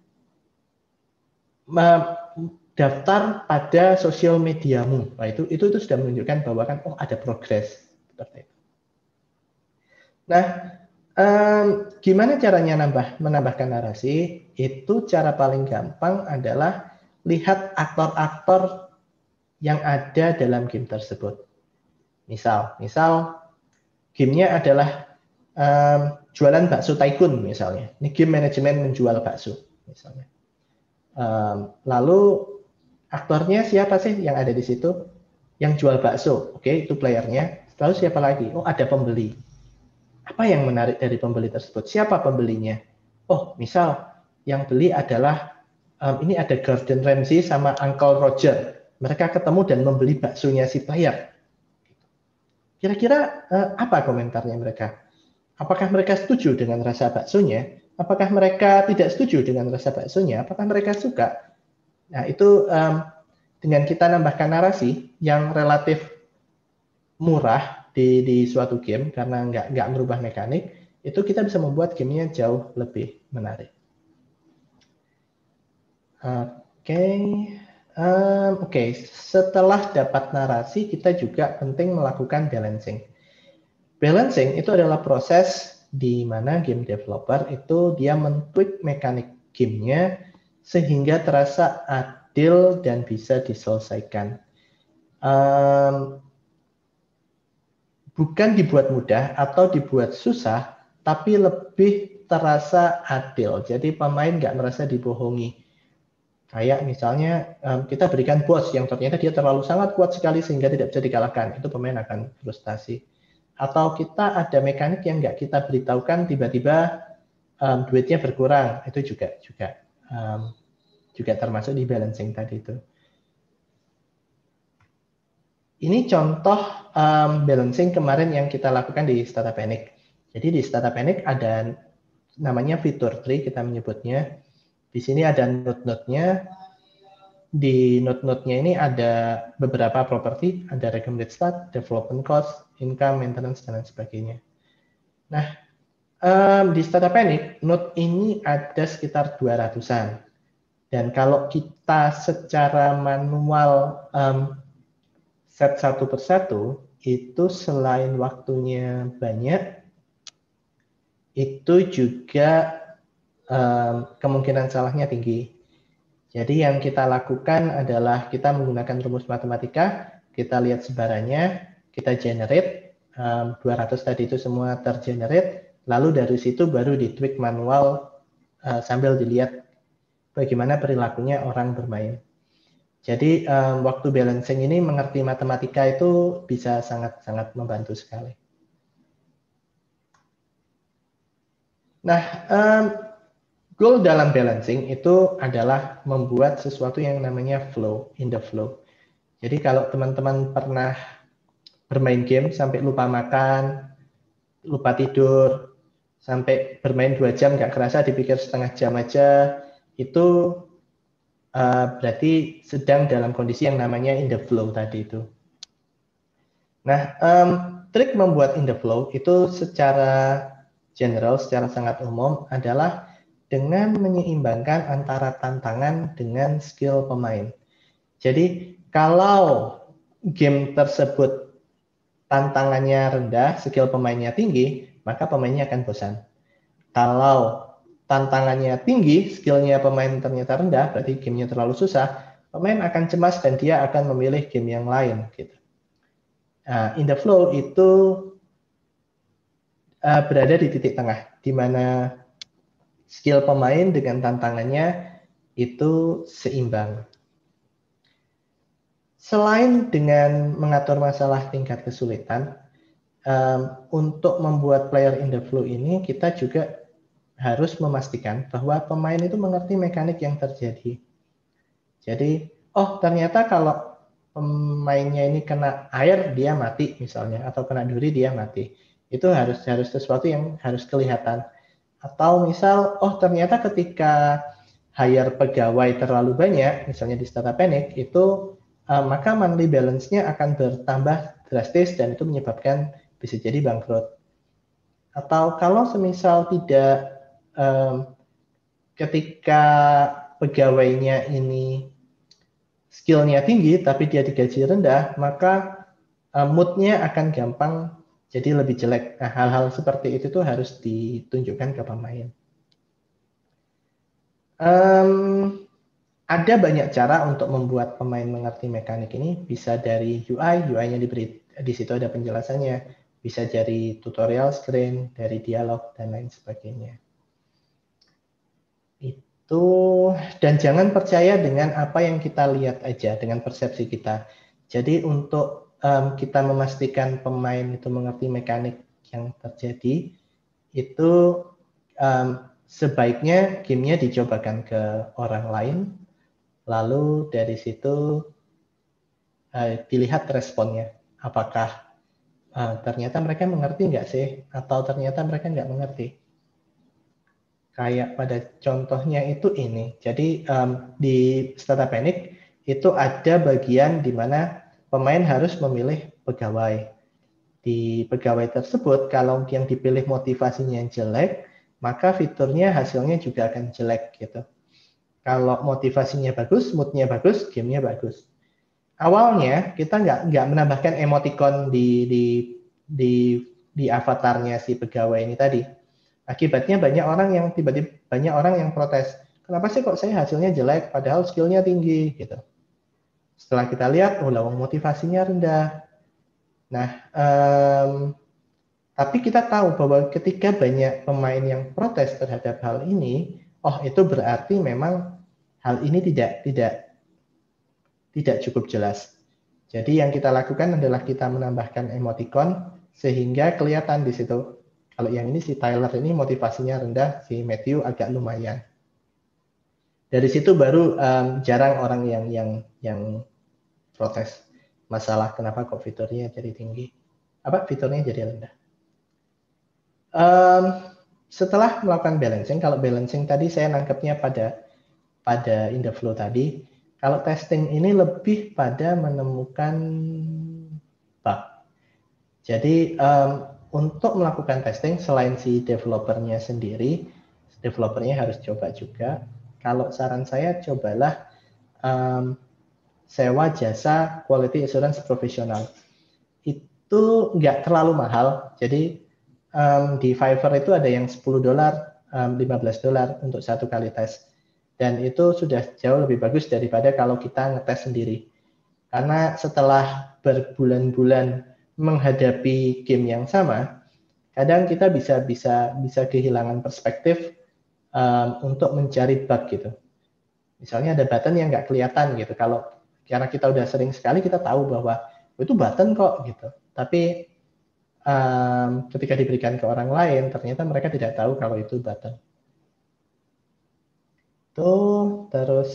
daftar pada sosial mediamu. Nah, itu, itu itu sudah menunjukkan bahwa kan oh ada progres seperti itu. Nah, um, gimana caranya nambah menambahkan narasi? Itu cara paling gampang adalah lihat aktor-aktor yang ada dalam game tersebut. Misal, misal gamenya adalah um, jualan bakso tycoon misalnya. Ini game manajemen menjual bakso misalnya. Um, lalu aktornya siapa sih yang ada di situ? Yang jual bakso, oke, okay, itu playernya. Lalu siapa lagi? Oh, ada pembeli. Apa yang menarik dari pembeli tersebut? Siapa pembelinya? Oh, misal yang beli adalah um, ini ada Gordon Ramsay sama Uncle Roger. Mereka ketemu dan membeli baksonya si player. Kira-kira uh, apa komentarnya mereka? Apakah mereka setuju dengan rasa baksonya? Apakah mereka tidak setuju dengan rasa baksonya? Apakah mereka suka? Nah, itu um, dengan kita nambahkan narasi yang relatif murah di, di suatu game, karena nggak, nggak merubah mekanik, itu kita bisa membuat gamenya jauh lebih menarik. Oke, okay. um, oke. Okay. Setelah dapat narasi, kita juga penting melakukan balancing. Balancing itu adalah proses di mana game developer itu dia men-tweak mekanik gamenya sehingga terasa adil dan bisa diselesaikan. Um, bukan dibuat mudah atau dibuat susah, tapi lebih terasa adil. Jadi pemain nggak merasa dibohongi. Kayak misalnya um, kita berikan boss yang ternyata dia terlalu sangat kuat sekali sehingga tidak bisa dikalahkan. Itu pemain akan frustasi. Atau kita ada mekanik yang nggak kita beritahukan, tiba-tiba um, duitnya berkurang, itu juga juga um, juga termasuk di balancing tadi itu. Ini contoh um, balancing kemarin yang kita lakukan di Startup Panic. Jadi di Startup Panic ada namanya fitur tree, kita menyebutnya. Di sini ada node-node-nya. Di node-node-nya ini ada beberapa properti, ada recommended start, development cost, income, maintenance, dan lain sebagainya. Nah, um, di Startup Panic, node ini ada sekitar dua ratusan. Dan kalau kita secara manual um, set satu persatu, itu selain waktunya banyak, itu juga um, kemungkinan salahnya tinggi. Jadi yang kita lakukan adalah kita menggunakan rumus matematika, kita lihat sebarannya, kita generate, um, dua ratus tadi itu semua tergenerate, lalu dari situ baru di-tweak manual uh, sambil dilihat bagaimana perilakunya orang bermain. Jadi um, waktu balancing ini mengerti matematika itu bisa sangat-sangat membantu sekali. Nah, um, goal dalam balancing itu adalah membuat sesuatu yang namanya flow, in the flow. Jadi kalau teman-teman pernah bermain game sampai lupa makan, lupa tidur, sampai bermain dua jam nggak kerasa dipikir setengah jam aja, itu uh, berarti sedang dalam kondisi yang namanya in the flow tadi itu. Nah, um, trik membuat in the flow itu secara general, secara sangat umum adalah dengan menyeimbangkan antara tantangan dengan skill pemain. Jadi kalau game tersebut tantangannya rendah, skill pemainnya tinggi, maka pemainnya akan bosan. Kalau tantangannya tinggi, skillnya pemain ternyata rendah, berarti gamenya terlalu susah, pemain akan cemas dan dia akan memilih game yang lain. Gitu. Nah, in the flow itu uh, berada di titik tengah, di mana skill pemain dengan tantangannya itu seimbang. Selain dengan mengatur masalah tingkat kesulitan, um, untuk membuat player in the flow ini, kita juga harus memastikan bahwa pemain itu mengerti mekanik yang terjadi. Jadi, oh ternyata kalau pemainnya ini kena air, dia mati misalnya, atau kena duri, dia mati. Itu harus harus sesuatu yang harus kelihatan. Atau misal, oh ternyata ketika hire pegawai terlalu banyak, misalnya di Startup Panic, itu uh, maka monthly balance-nya akan bertambah drastis dan itu menyebabkan bisa jadi bangkrut. Atau kalau semisal tidak, um, ketika pegawainya ini skill-nya tinggi tapi dia digaji rendah, maka uh, mood-nya akan gampang jadi lebih jelek. Nah, hal-hal seperti itu tuh harus ditunjukkan ke pemain. Um, ada banyak cara untuk membuat pemain mengerti mekanik ini. Bisa dari U I, U I-nya diberi, di situ ada penjelasannya. Bisa dari tutorial screen, dari dialog, dan lain sebagainya. Itu, dan jangan percaya dengan apa yang kita lihat aja, dengan persepsi kita. Jadi untuk um, kita memastikan pemain itu mengerti mekanik yang terjadi, itu um, sebaiknya gamenya dicobakan ke orang lain, lalu dari situ uh, dilihat responnya. Apakah uh, ternyata mereka mengerti nggak sih? Atau ternyata mereka nggak mengerti? Kayak pada contohnya itu ini. Jadi um, di Startup Panic itu ada bagian di mana pemain harus memilih pegawai. Di pegawai tersebut, kalau yang dipilih motivasinya jelek, maka fiturnya hasilnya juga akan jelek gitu. Kalau motivasinya bagus, moodnya bagus, gamenya bagus. Awalnya kita nggak nggak menambahkan emoticon di di di di avatarnya si pegawai ini tadi. Akibatnya banyak orang yang tiba-tiba banyak orang yang protes. Kenapa sih kok saya hasilnya jelek padahal skillnya tinggi gitu. Setelah kita lihat, oh lawang motivasinya rendah. Nah, um, tapi kita tahu bahwa ketika banyak pemain yang protes terhadap hal ini, oh itu berarti memang hal ini tidak tidak tidak cukup jelas. Jadi yang kita lakukan adalah kita menambahkan emoticon sehingga kelihatan di situ. Kalau yang ini si Tyler ini motivasinya rendah, si Matthew agak lumayan. Dari situ baru um, jarang orang yang yang yang protes masalah kenapa kok fiturnya jadi tinggi, apa fiturnya jadi rendah. Um, setelah melakukan balancing, kalau balancing tadi saya nangkepnya pada pada in the flow tadi. Kalau testing ini lebih pada menemukan bug. Jadi um, untuk melakukan testing selain si developernya sendiri, developernya harus coba juga. Kalau saran saya cobalah um, sewa jasa quality assurance profesional. Itu nggak terlalu mahal. Jadi um, di Fiverr itu ada yang sepuluh dolar, um, lima belas dolar untuk satu kali tes. Dan itu sudah jauh lebih bagus daripada kalau kita ngetes sendiri. Karena setelah berbulan-bulan menghadapi game yang sama, kadang kita bisa bisa bisa kehilangan perspektif um, untuk mencari bug gitu. Misalnya ada button yang nggak kelihatan gitu. Kalau karena kita udah sering sekali kita tahu bahwa itu button kok gitu. Tapi um, ketika diberikan ke orang lain, ternyata mereka tidak tahu kalau itu button. Tuh, terus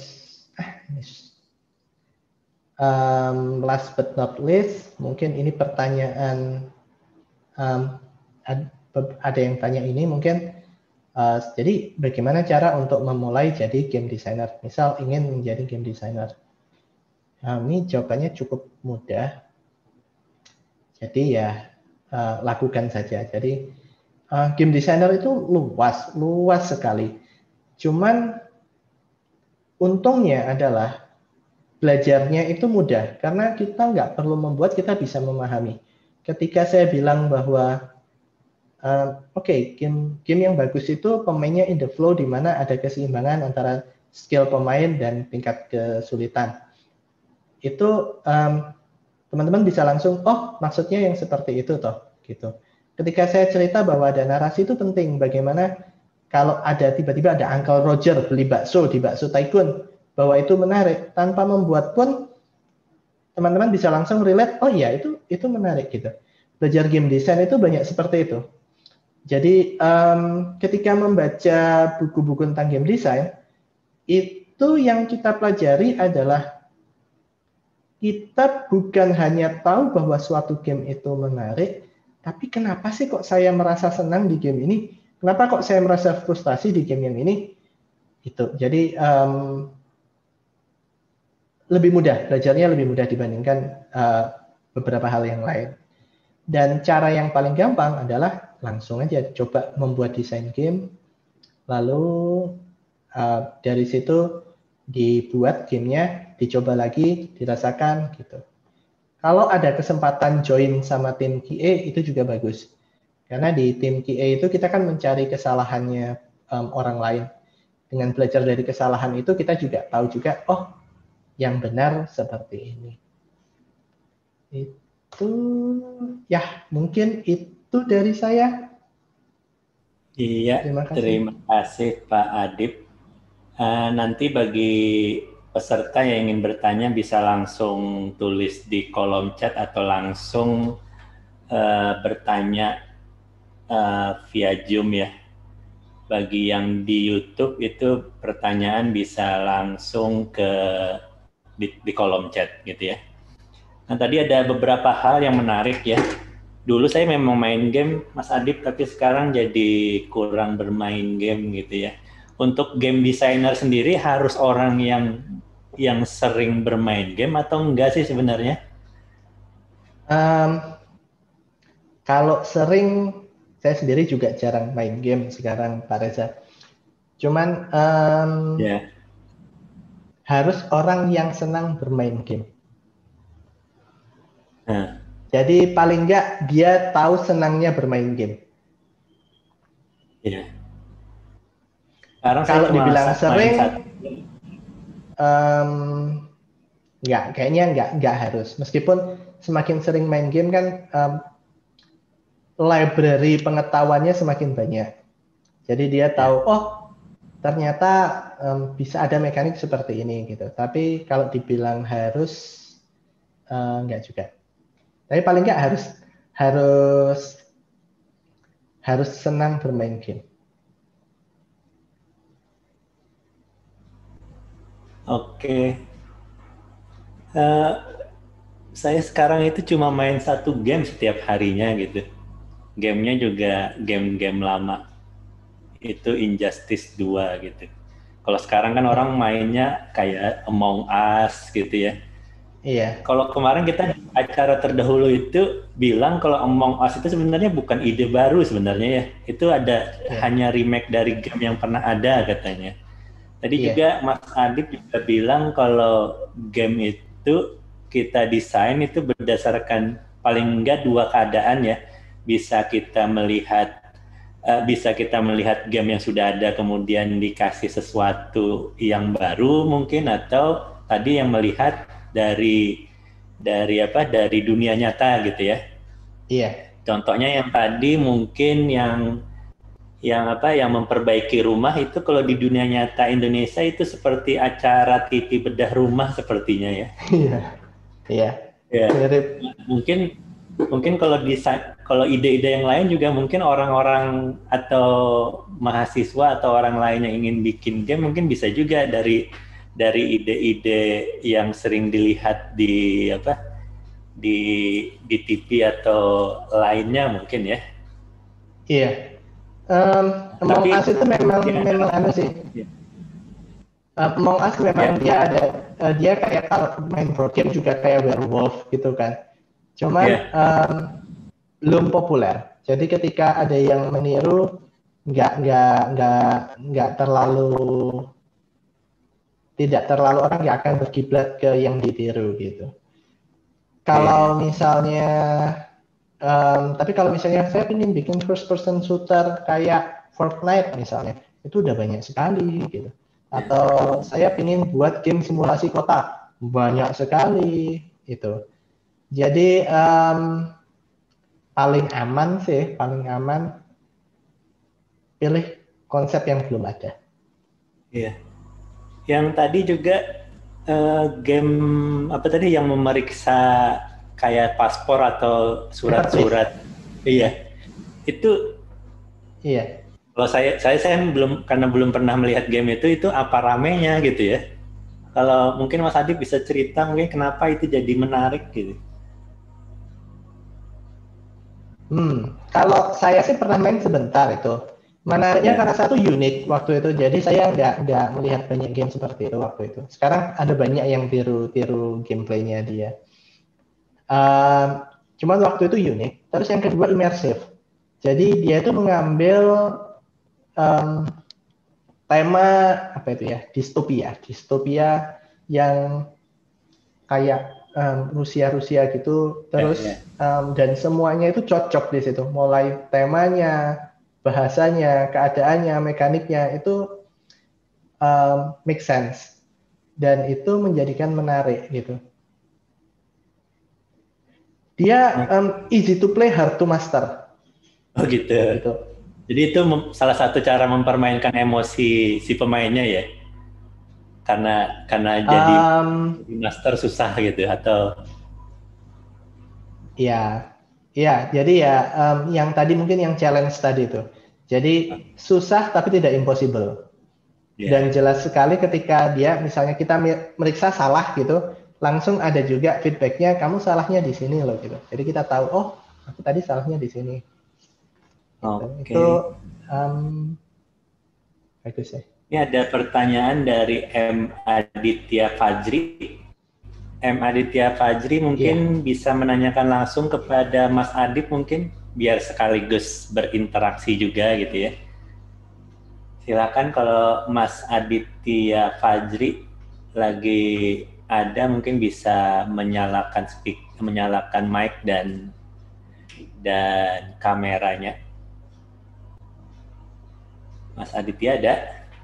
um, last but not least, mungkin ini pertanyaan um, ad, ada yang tanya ini mungkin Uh, jadi bagaimana cara untuk memulai jadi game designer? Misal ingin menjadi game designer. Nah, ini jawabannya cukup mudah. Jadi ya uh, lakukan saja. Jadi uh, game designer itu luas, luas sekali. Cuman untungnya adalah belajarnya itu mudah karena kita nggak perlu membuat, kita bisa memahami. Ketika saya bilang bahwa Uh, Oke, okay, game game yang bagus itu pemainnya in the flow, di mana ada keseimbangan antara skill pemain dan tingkat kesulitan. Itu um, teman-teman bisa langsung, oh maksudnya yang seperti itu toh, gitu. Ketika saya cerita bahwa ada narasi itu penting, bagaimana kalau ada tiba-tiba ada Uncle Roger beli bakso di Bakso Tycoon, bahwa itu menarik, tanpa membuat pun teman-teman bisa langsung relate, oh iya itu itu menarik gitu. Belajar game design itu banyak seperti itu. Jadi um, ketika membaca buku-buku tentang game design, itu yang kita pelajari adalah kita bukan hanya tahu bahwa suatu game itu menarik, tapi kenapa sih kok saya merasa senang di game ini? Kenapa kok saya merasa frustasi di game yang ini? Itu. Jadi um, lebih mudah, belajarnya lebih mudah dibandingkan uh, beberapa hal yang lain. Dan cara yang paling gampang adalah langsung aja coba membuat desain game, lalu uh, dari situ dibuat gamenya, dicoba lagi, dirasakan gitu. Kalau ada kesempatan join sama tim Q A itu juga bagus, karena di tim Q A itu kita kan mencari kesalahannya um, orang lain. Dengan belajar dari kesalahan itu kita juga tahu juga, oh yang benar seperti ini. Itu ya mungkin itu dari saya. Iya, terima kasih, terima kasih Pak Adib. Uh, nanti bagi peserta yang ingin bertanya bisa langsung tulis di kolom chat atau langsung uh, bertanya uh, via Zoom ya. Bagi yang di YouTube itu pertanyaan bisa langsung ke di, di kolom chat gitu ya. Nah tadi ada beberapa hal yang menarik ya. Dulu saya memang main game, Mas Adib, tapi sekarang jadi kurang bermain game gitu ya. Untuk game designer sendiri harus orang yang yang sering bermain game atau enggak sih sebenarnya? Um, kalau sering, saya sendiri juga jarang main game sekarang, Pak Reza. Cuman um, yeah. harus orang yang senang bermain game. Nah. Jadi paling enggak dia tahu senangnya bermain game. Iya. Sekarang kalau dibilang sering, um, enggak, kayaknya enggak, enggak harus. Meskipun semakin sering main game kan, um, library pengetahuannya semakin banyak. Jadi dia tahu, oh ternyata um, bisa ada mekanik seperti ini gitu. Tapi kalau dibilang harus, uh, enggak juga. Tapi paling enggak harus harus harus senang bermain game. Oke, uh, saya sekarang itu cuma main satu game setiap harinya gitu. Gamenya juga game-game lama. Itu Injustice dua gitu. Kalau sekarang kan orang mainnya kayak Among Us gitu ya. Iya. Kalau kemarin kita acara terdahulu itu bilang kalau Among Us itu sebenarnya bukan ide baru sebenarnya ya. Itu ada yeah. hanya remake dari game yang pernah ada katanya. Tadi yeah. juga Mas Adib juga bilang kalau game itu kita desain itu berdasarkan paling enggak dua keadaan ya. Bisa kita melihat uh, bisa kita melihat game yang sudah ada kemudian dikasih sesuatu yang baru mungkin, atau tadi yang melihat dari dari apa dari dunia nyata gitu ya. Iya. Contohnya yang tadi mungkin yang yang apa yang memperbaiki rumah itu kalau di dunia nyata Indonesia itu seperti acara T V bedah rumah sepertinya ya. Iya. Iya. Ya. Mungkin mungkin kalau desain kalau ide-ide yang lain juga mungkin orang-orang atau mahasiswa atau orang lain yang ingin bikin game mungkin bisa juga dari dari ide-ide yang sering dilihat di apa di di T V atau lainnya mungkin ya. Iya. Um, Among Tapi Us itu memang dia ada. memang anu sih. Ya. Uh, Among Us memang Ya. dia ada uh, dia kayak kalau main board game juga kayak werewolf gitu kan. Cuman Ya. um, belum populer. Jadi ketika ada yang meniru nggak nggak nggak nggak terlalu tidak terlalu orang nggak akan berkiblat ke yang ditiru gitu. Kalau misalnya um, tapi kalau misalnya saya ingin bikin first person shooter kayak Fortnite misalnya, itu udah banyak sekali gitu. Atau saya ingin buat game simulasi kota, banyak sekali itu. Jadi um, paling aman sih, paling aman pilih konsep yang belum ada. Iya. Yang tadi juga uh, game apa tadi yang memeriksa kayak paspor atau surat-surat. Iya. Itu iya. Kalau saya saya saya belum karena belum pernah melihat game itu itu apa ramenya gitu ya. Kalau mungkin Mas Adi bisa cerita mungkin kenapa itu jadi menarik gitu. Hmm, kalau saya sih pernah main sebentar itu. Menariknya Ya. karena satu unik waktu itu, jadi saya nggak nggak melihat banyak game seperti itu waktu itu. Sekarang ada banyak yang tiru-tiru gameplaynya dia. Um, cuman waktu itu unik. Terus yang kedua imersif. Jadi dia itu mengambil um, tema apa itu ya, distopia, distopia yang kayak um, Rusia-Rusia gitu, terus Ya, ya. Um, dan semuanya itu cocok di situ, mulai temanya, bahasanya, keadaannya, mekaniknya itu um, make sense dan itu menjadikan menarik gitu. Dia um, easy to play, hard to master. Oh gitu. Gitu. Jadi itu salah satu cara mempermainkan emosi si pemainnya ya. Karena karena jadi Um, master susah gitu atau ya, ya. Jadi ya um, yang tadi mungkin yang challenge tadi itu. Jadi susah tapi tidak impossible. ya. Dan jelas sekali ketika dia misalnya kita meriksa salah gitu, langsung ada juga feedbacknya kamu salahnya di sini loh gitu. Jadi kita tahu oh aku tadi salahnya di sini. Gitu. Oke. Itu um, bagus ya. Ini ada pertanyaan dari M Aditya Fajri. M Aditya Fajri mungkin yeah. bisa menanyakan langsung kepada Mas Adip mungkin biar sekaligus berinteraksi juga gitu ya. Silakan kalau Mas Aditya Fajri lagi ada mungkin bisa menyalakan speak, menyalakan mic dan dan kameranya. Mas Aditya ada?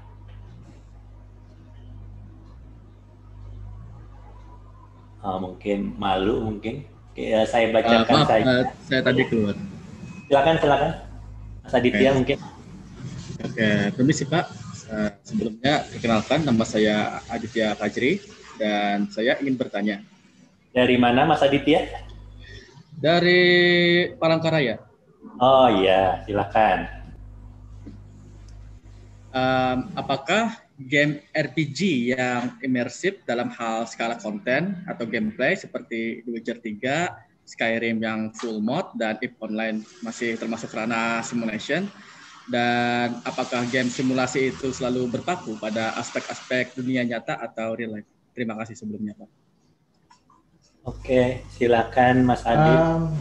Oh, mungkin malu mungkin. Ya, saya bacakan uh, maaf, saja. Uh, saya tadi keluar. Silakan, silakan. Mas Aditya okay. mungkin. Oke, okay. Permisi Pak. Uh, sebelumnya perkenalkan nama saya Aditya Fajri dan saya ingin bertanya. Dari mana Mas Aditya? Dari Palangkaraya. Oh iya, silakan. Um, apakah game R P G yang imersif dalam hal skala konten atau gameplay seperti The Witcher tiga, Skyrim yang full mode, dan EVE Online masih termasuk ranah simulation? Dan apakah game simulasi itu selalu berpaku pada aspek-aspek dunia nyata atau real life? Terima kasih sebelumnya, Pak. Oke, silakan Mas Adit. Um,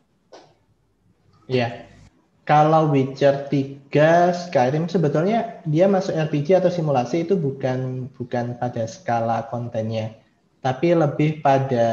ya, kalau Witcher tiga, Skyrim sebetulnya dia masuk R P G atau simulasi itu bukan bukan pada skala kontennya, tapi lebih pada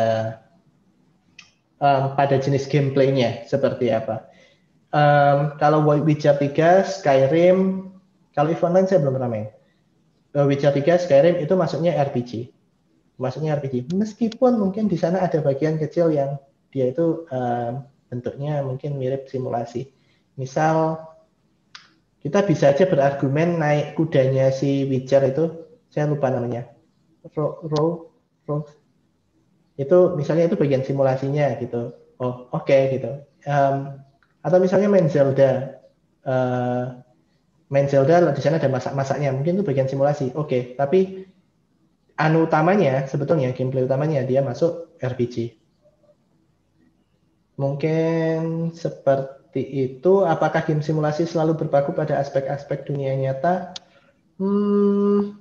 um, pada jenis gameplaynya seperti apa. Um, kalau Witcher tiga, Skyrim, kalau EVE Online saya belum pernah main. Witcher tiga, Skyrim itu masuknya R P G. Masuknya R P G. Meskipun mungkin di sana ada bagian kecil yang dia itu um, bentuknya mungkin mirip simulasi. Misal kita bisa aja berargumen naik kudanya si Witcher itu, saya lupa namanya. Ro, Ro, Ro. Itu misalnya itu bagian simulasinya gitu. Oh, oke okay, gitu. Um, Atau misalnya main Zelda, uh, main Zelda di sana ada masak-masaknya, mungkin itu bagian simulasi. Oke, okay. Tapi anu utamanya sebetulnya gameplay utamanya dia masuk R P G. Mungkin seperti seperti itu. Apakah game simulasi selalu berpaku pada aspek-aspek dunia nyata? Hmm,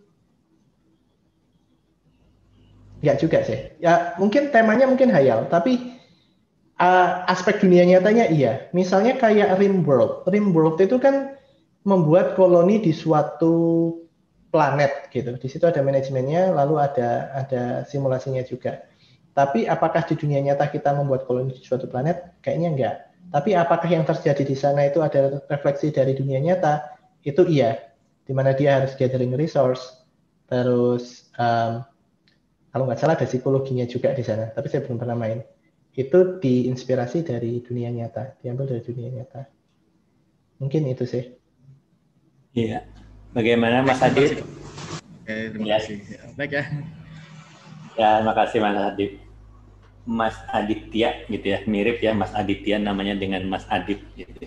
nggak juga sih. Ya mungkin temanya mungkin hayal, tapi uh, aspek dunia nyatanya iya. Misalnya kayak Rimworld. Rimworld itu kan membuat koloni di suatu planet gitu. Di situ ada manajemennya, lalu ada ada simulasinya juga. Tapi apakah di dunia nyata kita membuat koloni di suatu planet? Kayaknya enggak. Tapi apakah yang terjadi di sana itu ada refleksi dari dunia nyata? Itu iya. Di mana dia harus gathering resource, terus um, kalau nggak salah ada psikologinya juga di sana. Tapi saya belum pernah main. Itu diinspirasi dari dunia nyata, diambil dari dunia nyata. Mungkin itu sih. Iya. Bagaimana Mas Adit? Oke, terima Ya. kasih. Ya, baik ya. Ya, terima kasih Mas Adit. Mas Aditya gitu ya, mirip ya Mas Aditya namanya dengan Mas Adit gitu.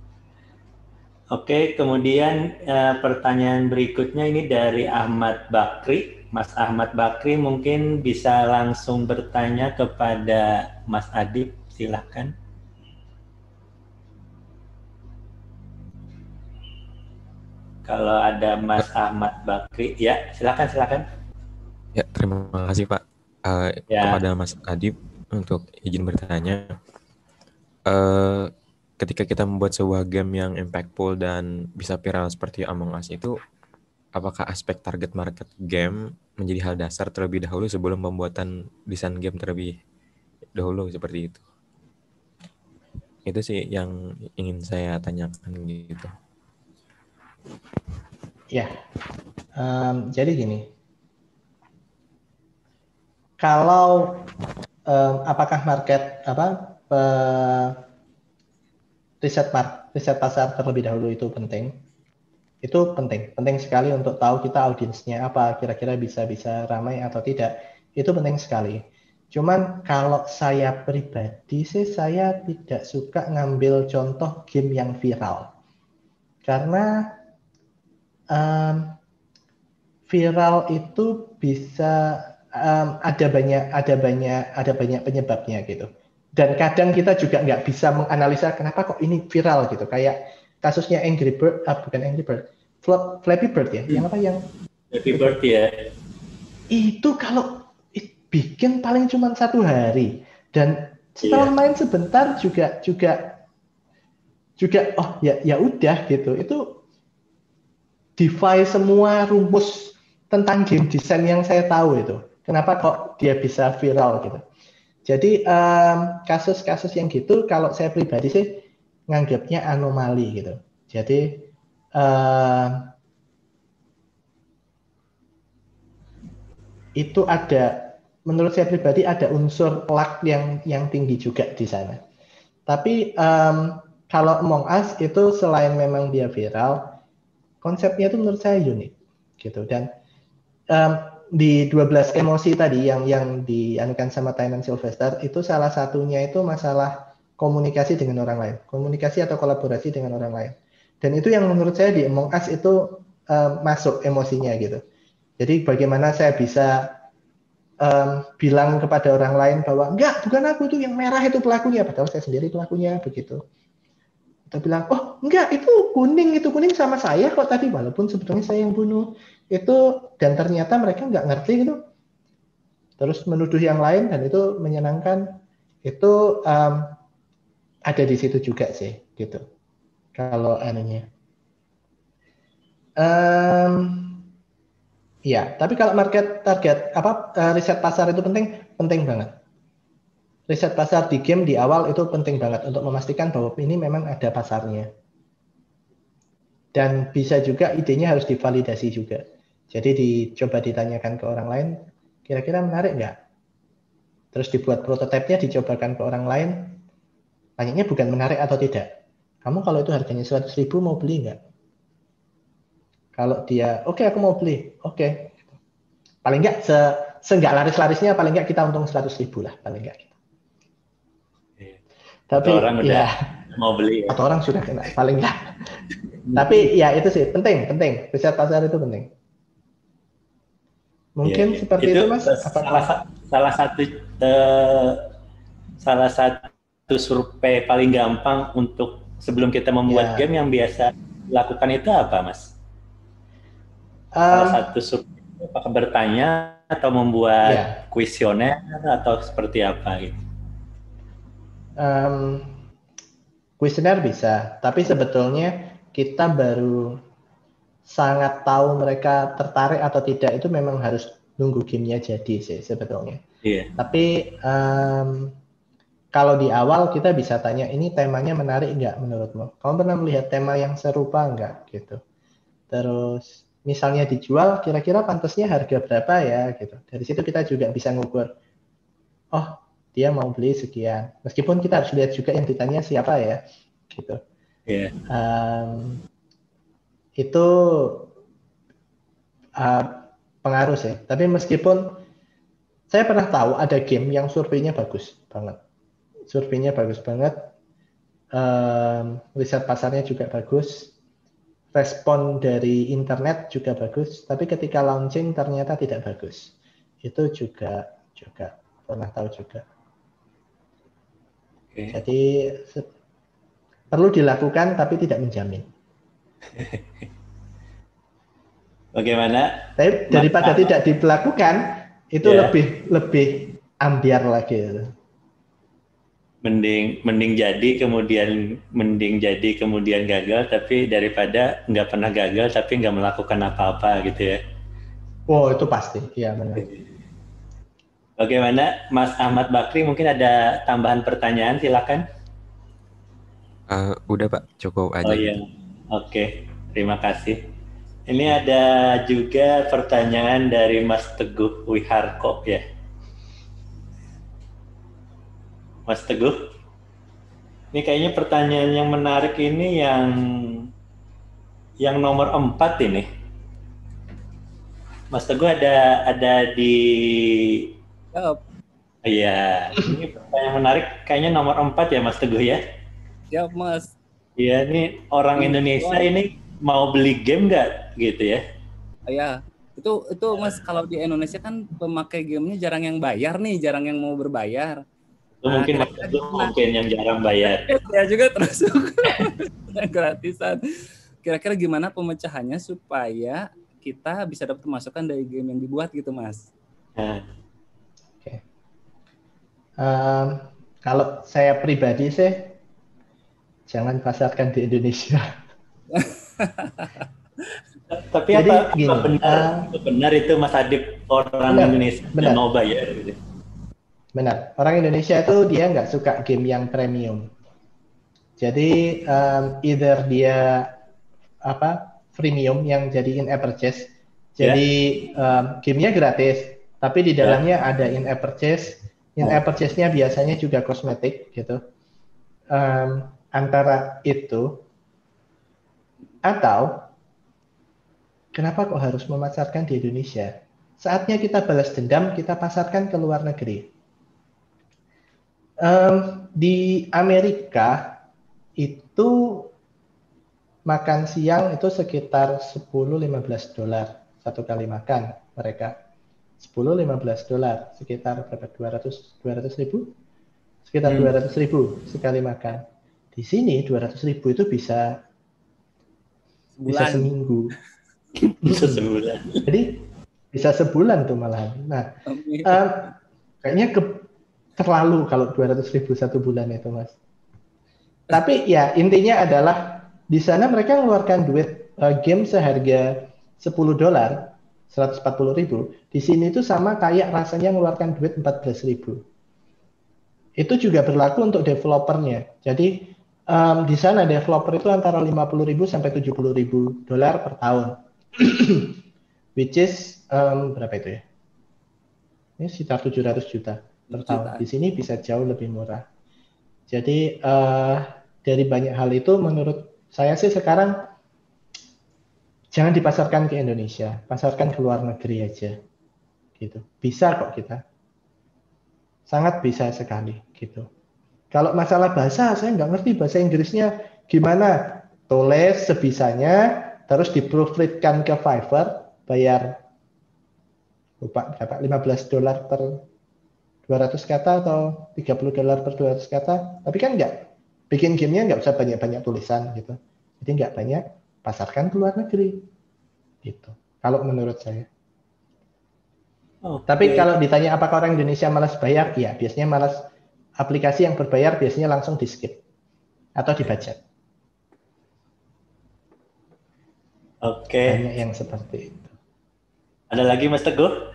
Oke, kemudian eh, pertanyaan berikutnya ini dari Ahmad Bakri. Mas Ahmad Bakri mungkin bisa langsung bertanya kepada Mas Adit, silahkan. Kalau ada Mas Ahmad Bakri, ya silahkan silahkan. Ya, terima kasih Pak. Uh, Ya. Kepada Mas Adib untuk izin bertanya. Uh, ketika kita membuat sebuah game yang impactful dan bisa viral seperti Among Us itu, apakah aspek target market game menjadi hal dasar terlebih dahulu sebelum pembuatan desain game terlebih dahulu seperti itu? Itu sih yang ingin saya tanyakan gitu. Ya, um, jadi gini. Kalau um, apakah market apa uh, riset mar, riset pasar terlebih dahulu itu penting? Itu penting, penting sekali untuk tahu kita audiensnya apa, kira-kira bisa bisa ramai atau tidak. Itu penting sekali. Cuman kalau saya pribadi sih saya tidak suka ngambil contoh game yang viral, karena um, viral itu bisa um, ada banyak ada banyak ada banyak penyebabnya gitu. Dan kadang kita juga nggak bisa menganalisa kenapa kok ini viral gitu. Kayak kasusnya Angry Bird, ah, bukan Angry Bird, Flappy Bird ya, hmm. yang apa yang Flappy Bird ya. Itu kalau bikin paling cuma satu hari dan setelah yeah. main sebentar juga juga juga oh ya ya udah gitu. Itu defy semua rumus tentang game design yang saya tahu itu. Kenapa kok dia bisa viral gitu. Jadi um, kasus-kasus yang gitu kalau saya pribadi sih nganggapnya anomali gitu. Jadi um, itu ada, menurut saya pribadi ada unsur luck yang yang tinggi juga di sana. Tapi um, kalau Among Us itu selain memang dia viral, konsepnya itu menurut saya unik gitu. Dan um, di dua belas emosi tadi yang yang dianukan sama Tainan Sylvester itu salah satunya itu masalah komunikasi dengan orang lain, komunikasi atau kolaborasi dengan orang lain. Dan itu yang menurut saya di Among Us itu um, masuk emosinya gitu. Jadi bagaimana saya bisa um, bilang kepada orang lain bahwa enggak, bukan aku itu yang merah itu pelakunya, padahal saya sendiri pelakunya begitu. Atau bilang, oh enggak, itu kuning, itu kuning sama saya kok tadi, walaupun sebetulnya saya yang bunuh. Itu, dan ternyata mereka nggak ngerti gitu. Terus menuduh yang lain, dan itu menyenangkan. Itu um, ada di situ juga sih, gitu. Kalau anunya. Um, ya, tapi kalau market target, apa uh, riset pasar itu penting, penting banget. Riset pasar di game di awal itu penting banget untuk memastikan bahwa ini memang ada pasarnya. Dan bisa juga idenya harus divalidasi juga. Jadi dicoba ditanyakan ke orang lain, kira-kira menarik nggak? Terus dibuat prototipenya, dicobakan ke orang lain, tanyanya bukan menarik atau tidak. Kamu kalau itu harganya seratus ribu mau beli nggak? Kalau dia, oke okay, aku mau beli, oke. Okay. Paling nggak, se, se-nggak laris-larisnya paling nggak kita untung seratus ribu lah, paling nggak. Tapi atau orang udah ya, mau beli ya. Atau orang sudah kena, paling nggak. Tapi ya itu sih, penting, penting. Riset pasar itu penting. Mungkin ya, seperti itu, itu Mas. Salah, salah satu uh, salah satu survei paling gampang untuk sebelum kita membuat Ya. game yang biasa dilakukan itu apa, Mas? Salah Um, satu survei apakah bertanya atau membuat Ya. kuesioner atau seperti apa gitu? um, Kuesioner bisa, tapi sebetulnya kita baru sangat tahu mereka tertarik atau tidak itu memang harus nunggu gamenya jadi sih sebetulnya. Iya. Tapi um, kalau di awal kita bisa tanya, ini temanya menarik nggak menurutmu? Kamu pernah melihat tema yang serupa nggak? Gitu. Terus misalnya dijual, kira-kira pantasnya harga berapa ya? Gitu. Dari situ kita juga bisa ngukur, oh dia mau beli sekian. Meskipun kita harus lihat juga yang ditanya siapa ya. Gitu. Iya. Um, itu uh, pengaruh sih. Tapi meskipun saya pernah tahu ada game yang surveinya bagus banget. Surveinya bagus banget. Um, riset pasarnya juga bagus. Respon dari internet juga bagus. Tapi ketika launching ternyata tidak bagus. Itu juga juga pernah tahu juga. Oke. Jadi perlu dilakukan tapi tidak menjamin. Bagaimana? Tapi daripada Mas, tidak dilakukan itu ya, lebih lebih ambiar lagi. mending mending jadi kemudian mending jadi kemudian gagal, tapi daripada nggak pernah gagal tapi nggak melakukan apa-apa gitu ya. Oh itu pasti, iya benar. Bagaimana Mas Ahmad Bakri, mungkin ada tambahan pertanyaan, silakan. Uh, udah Pak, cukup aja. Oh iya, gitu. Oke, terima kasih. Ini ada juga pertanyaan dari Mas Teguh Wiharko ya. Mas Teguh, ini kayaknya pertanyaan yang menarik ini yang yang nomor empat ini. Mas Teguh ada ada di. Siap. Iya, ini pertanyaan menarik. Kayaknya nomor empat ya Mas Teguh ya. Siap Mas. Iya, ini orang Hmm, Indonesia oh. ini mau beli game nggak gitu ya? Ya, itu itu Mas kalau di Indonesia kan pemakai gamenya jarang yang bayar nih, jarang yang mau berbayar. Itu Nah, mungkin Mas kira-kira Teguh gimana? mungkin yang jarang bayar. Saya juga termasuk yang gratisan. Kira-kira gimana pemecahannya supaya kita bisa dapat masukan dari game yang dibuat gitu Mas? Nah, Oke. Um, kalau saya pribadi sih jangan pasarkan di Indonesia. tapi Jadi apa, gini, apa benar uh, apa benar itu Mas Adip orang benar, Indonesia benar. yang mau bayar gitu? Benar. Orang Indonesia itu dia nggak suka game yang premium. Jadi um, either dia apa freemium yang jadi in-app purchase. Jadi um, gamenya gratis, tapi di dalamnya ada in-app purchase. In-app purchase-nya biasanya juga kosmetik gitu. Um, antara itu atau kenapa kok harus memasarkan di Indonesia? Saatnya kita balas dendam, kita pasarkan ke luar negeri. Um, di Amerika itu makan siang itu sekitar sepuluh sampai lima belas dolar satu kali makan mereka. sepuluh sampai lima belas dolar, sekitar berapa? dua ratus ribu? Sekitar Hmm. dua ratus ribu sekali makan. Di sini dua ratus ribu itu bisa bisa Sebulan. seminggu. Bisa sebulan. Jadi bisa sebulan tuh malahan. Nah, um, kayaknya ke, terlalu kalau dua ratus ribu satu bulan itu, Mas. Tapi ya intinya adalah di sana mereka mengeluarkan duit uh, game seharga sepuluh dolar, seratus empat puluh ribu. Di sini itu sama kayak rasanya mengeluarkan duit empat belas ribu. Itu juga berlaku untuk developernya. Jadi um, di sana developer itu antara lima puluh ribu sampai tujuh puluh ribu dolar per tahun. Which is um, berapa itu ya? Ini sekitar tujuh ratus juta per tahun. Di sini bisa jauh lebih murah. Jadi uh, dari banyak hal itu menurut saya sih sekarang jangan dipasarkan ke Indonesia, pasarkan ke luar negeri aja. Gitu. Bisa kok kita. Sangat bisa sekali gitu. Kalau masalah bahasa, saya nggak ngerti bahasa Inggrisnya gimana. Tulis sebisanya, terus di-proofreadkan ke Fiverr, bayar lupa berapa, lima belas dolar per dua ratus kata atau tiga puluh dolar per dua ratus kata. Tapi kan nggak bikin gamenya nggak usah banyak-banyak tulisan gitu. Jadi nggak banyak, pasarkan ke luar negeri. Gitu. Kalau menurut saya. Oke. Tapi kalau ditanya apakah orang Indonesia malas bayar, ya biasanya malas aplikasi yang berbayar biasanya langsung di skip atau dibaca. Oke. Banyak yang seperti itu. Ada lagi Mas Teguh?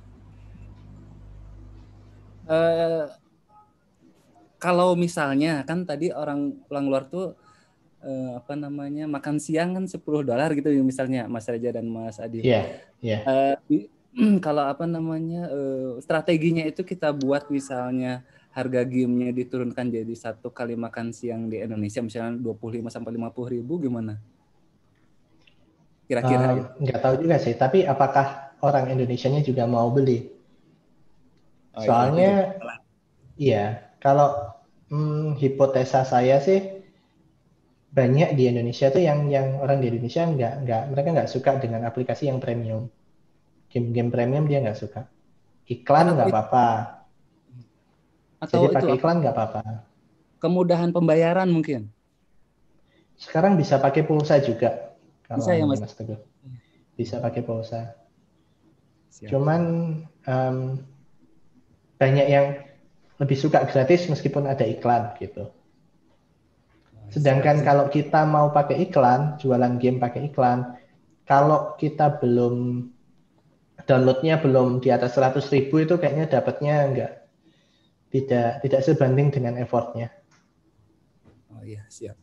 Uh, kalau misalnya kan tadi orang orang luar tuh uh, apa namanya makan siang kan sepuluh dolar gitu misalnya Mas Reza dan Mas Adil. Iya, iya. Uh, kalau apa namanya uh, strateginya itu kita buat misalnya harga gamenya diturunkan jadi satu kali makan siang di Indonesia misalnya dua puluh lima sampai lima puluh ribu gimana? Kira-kira um, gitu. Nggak tahu juga sih, tapi apakah orang Indonesianya juga mau beli? Oh, Soalnya, iya, kalau hmm, hipotesa saya sih banyak di Indonesia tuh yang yang orang di Indonesia nggak nggak mereka nggak suka dengan aplikasi yang premium, game-game premium dia nggak suka. Iklan nggak apa-apa. Jadi pakai iklan nggak apa-apa. Kemudahan pembayaran mungkin. Sekarang bisa pakai pulsa juga. Bisa ya Mas? Mas Teguh. Bisa pakai pulsa. Siap. Cuman um, banyak yang lebih suka gratis meskipun ada iklan gitu. Sedangkan siap, siap. Kalau kita mau pakai iklan, jualan game pakai iklan, kalau kita belum downloadnya belum di atas seratus ribu itu kayaknya dapatnya enggak tidak tidak sebanding dengan effortnya. Oh iya, siap.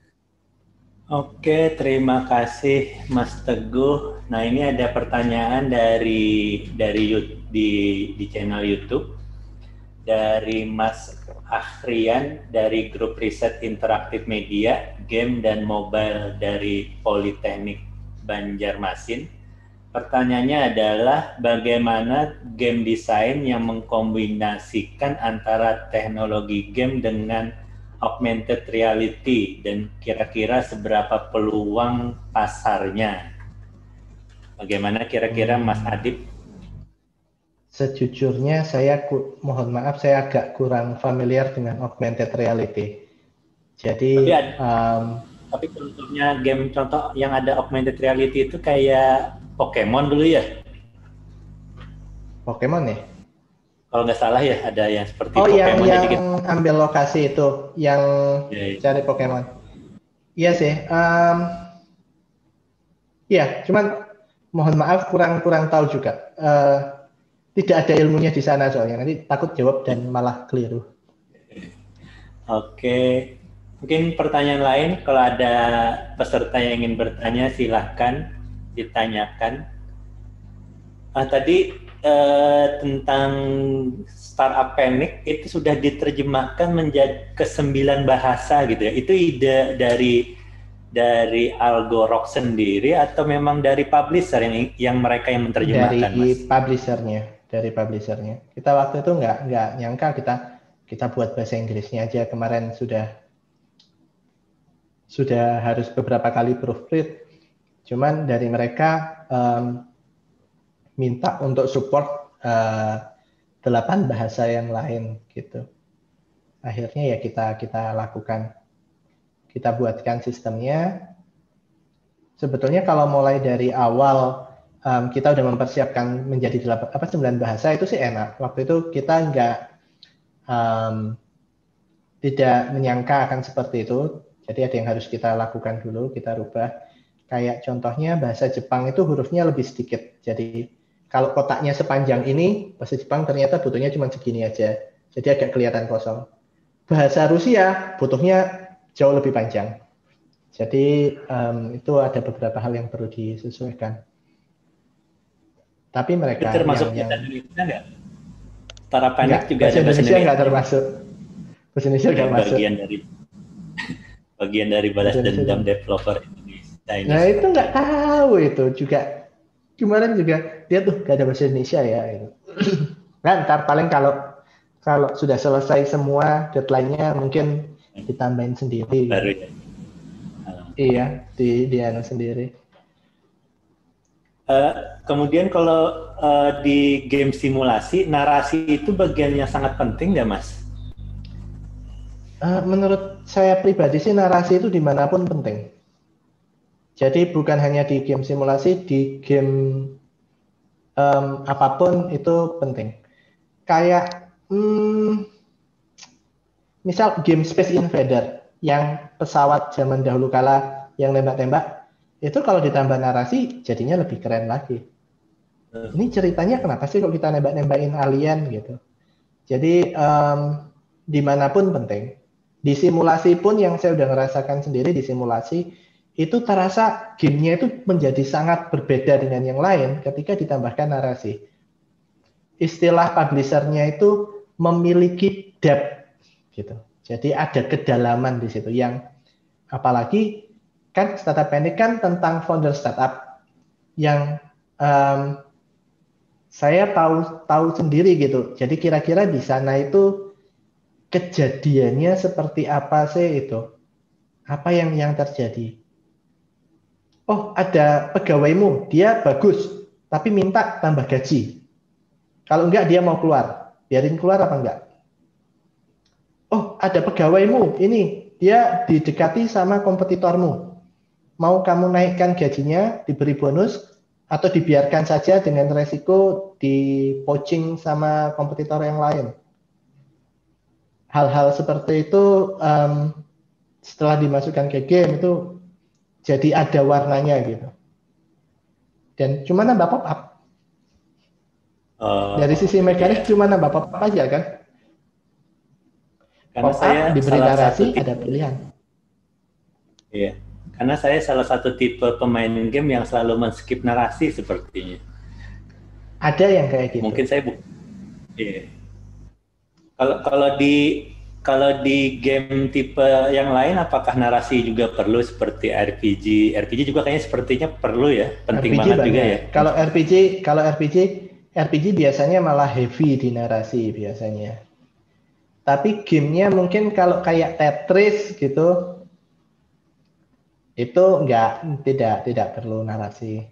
Oke, terima kasih Mas Teguh. Nah, ini ada pertanyaan dari dari di di channel YouTube dari Mas Akhrian dari grup riset interaktif media, game dan mobile dari Politeknik Banjarmasin. Pertanyaannya adalah bagaimana game design yang mengkombinasikan antara teknologi game dengan augmented reality dan kira-kira seberapa peluang pasarnya? Bagaimana kira-kira Mas Adib? Sejujurnya saya mohon maaf saya agak kurang familiar dengan augmented reality. Jadi tapi, ada, um, tapi contohnya game contoh yang ada augmented reality itu kayak Pokemon dulu ya? Pokemon ya? Kalau nggak salah ya ada yang seperti oh, Pokemon. Oh yang, jadi yang kita... ambil lokasi itu, yang yeah, yeah. cari Pokemon. Iya sih. Um, ya, cuman mohon maaf kurang kurang tahu juga. Uh, tidak ada ilmunya di sana soalnya nanti takut jawab dan malah keliru. Oke, mungkin pertanyaan lain kalau ada peserta yang ingin bertanya silahkan ditanyakan. Ah, tadi eh, tentang Startup Panic itu sudah diterjemahkan menjadi ke sembilan bahasa gitu ya. Itu ide dari dari Algorok sendiri atau memang dari publisher yang yang mereka yang menerjemahkan, dari Mas? Publishernya. Dari publishernya. Kita waktu itu nggak nggak nyangka kita kita buat bahasa Inggrisnya aja kemarin sudah sudah harus beberapa kali proofread. Cuman dari mereka um, minta untuk support uh, delapan bahasa yang lain gitu. Akhirnya ya kita kita lakukan, kita buatkan sistemnya. Sebetulnya kalau mulai dari awal Um, kita udah mempersiapkan menjadi delapan apa sembilan bahasa itu sih enak. Waktu itu kita nggak um, tidak menyangka akan seperti itu. Jadi ada yang harus kita lakukan dulu, kita rubah. Kayak contohnya bahasa Jepang itu hurufnya lebih sedikit. Jadi kalau kotaknya sepanjang ini, bahasa Jepang ternyata butuhnya cuma segini aja. Jadi agak kelihatan kosong. Bahasa Rusia butuhnya jauh lebih panjang. Jadi um, itu ada beberapa hal yang perlu disesuaikan. Tapi mereka itu termasuk yang, bahasa Indonesia nggak? Startup Panic juga bahasa ada bahasa Indonesia nggak termasuk. Bahasa Indonesia nggak masuk. Bagian dari bagian dari balas dendam developer Indonesia ini. Nah itu nggak tahu itu juga. Kemarin juga dia tuh nggak ada bahasa Indonesia ya. Gitu. Nah ntar paling kalau kalau sudah selesai semua deadline-nya mungkin ditambahin sendiri. Baru ya. Iya di di anu sendiri. Uh, kemudian kalau uh, di game simulasi, narasi itu bagian yang sangat penting nggak, Mas? Uh, menurut saya pribadi sih narasi itu dimanapun penting. Jadi bukan hanya di game simulasi, di game um, apapun itu penting. Kayak hmm, misal game Space Invader yang pesawat zaman dahulu kala yang nembak-nembak, itu kalau ditambah narasi jadinya lebih keren lagi. Ini ceritanya kenapa sih kok kita nembak-nembakin alien gitu. Jadi um, dimanapun penting. Di simulasi pun yang saya udah ngerasakan sendiri di simulasi, itu terasa gamenya itu menjadi sangat berbeda dengan yang lain ketika ditambahkan narasi. Istilah publishernya itu memiliki depth gitu. Jadi ada kedalaman di situ yang apalagi kan Startup Panic kan tentang founder startup yang um, saya tahu tahu sendiri gitu. Jadi kira-kira di sana itu kejadiannya seperti apa sih itu? Apa yang yang terjadi? Oh, ada pegawaimu, dia bagus, tapi minta tambah gaji. Kalau enggak dia mau keluar. Biarin keluar apa enggak? Oh, ada pegawaimu, ini dia didekati sama kompetitormu. Mau kamu naikkan gajinya, diberi bonus, atau dibiarkan saja dengan resiko di poaching sama kompetitor yang lain. Hal-hal seperti itu um, setelah dimasukkan ke game itu jadi ada warnanya gitu. Dan cuma nambah pop up. Oh, Dari sisi mekanik iya. cuma nambah pop up aja kan. Karena Pop saya up diberi salah narasi satu tipe, ada pilihan. iya. Karena saya salah satu tipe pemain game yang selalu men-skip narasi sepertinya. Ada yang kayak gitu. Mungkin saya bu, iya. Kalau kalau di kalau di game tipe yang lain, apakah narasi juga perlu seperti R P G? R P G juga kayaknya sepertinya perlu ya, penting R P G banget banyak. juga ya. Kalau R P G, kalau R P G, R P G biasanya malah heavy di narasi biasanya. Tapi gamenya mungkin kalau kayak Tetris gitu, itu enggak, tidak, tidak perlu narasi.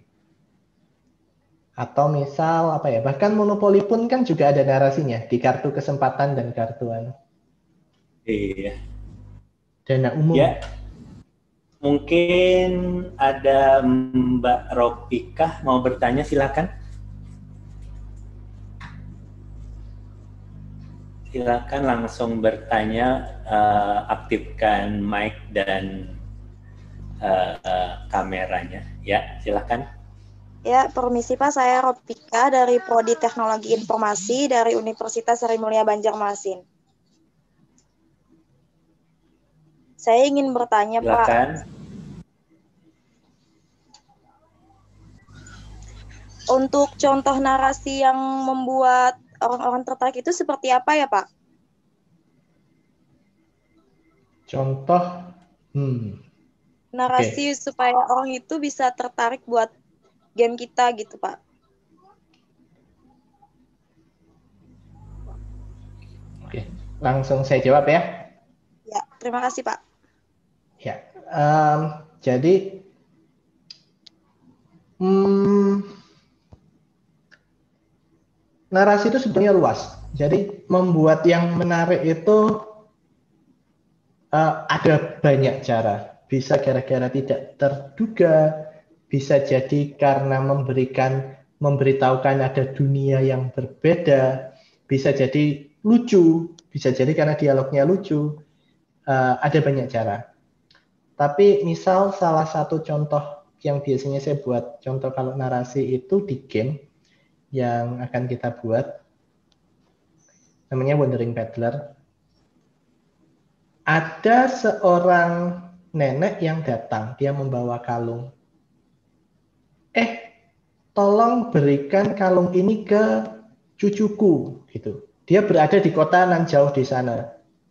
Atau misal apa ya, bahkan Monopoly pun kan juga ada narasinya di kartu kesempatan dan kartuan. Iya. Dana umum. Ya, mungkin ada Mbak Ropika mau bertanya, silakan. Silakan langsung bertanya, uh, aktifkan mic dan uh, uh, kameranya. Ya, silakan. Ya, permisi Pak, saya Ropika dari Prodi Teknologi Informasi dari Universitas Sri Mulia Banjarmasin. Saya ingin bertanya, silakan. Pak. Untuk contoh narasi yang membuat orang-orang tertarik itu seperti apa ya, Pak? Contoh, hmm. narasi okay. supaya orang itu bisa tertarik buat game kita gitu, Pak. Oke, langsung saya jawab ya. Ya, terima kasih, Pak. Ya, um, jadi hmm, narasi itu sebenarnya luas. Jadi membuat yang menarik itu uh, ada banyak cara. Bisa gara-gara tidak terduga, bisa jadi karena memberikan, memberitahukan ada dunia yang berbeda, bisa jadi lucu, bisa jadi karena dialognya lucu, uh, ada banyak cara. Tapi misal salah satu contoh yang biasanya saya buat, contoh kalau narasi itu di game yang akan kita buat, namanya Wandering Peddler. Ada seorang nenek yang datang, dia membawa kalung. Eh, tolong berikan kalung ini ke cucuku, gitu. Dia berada di kota nan jauh di sana.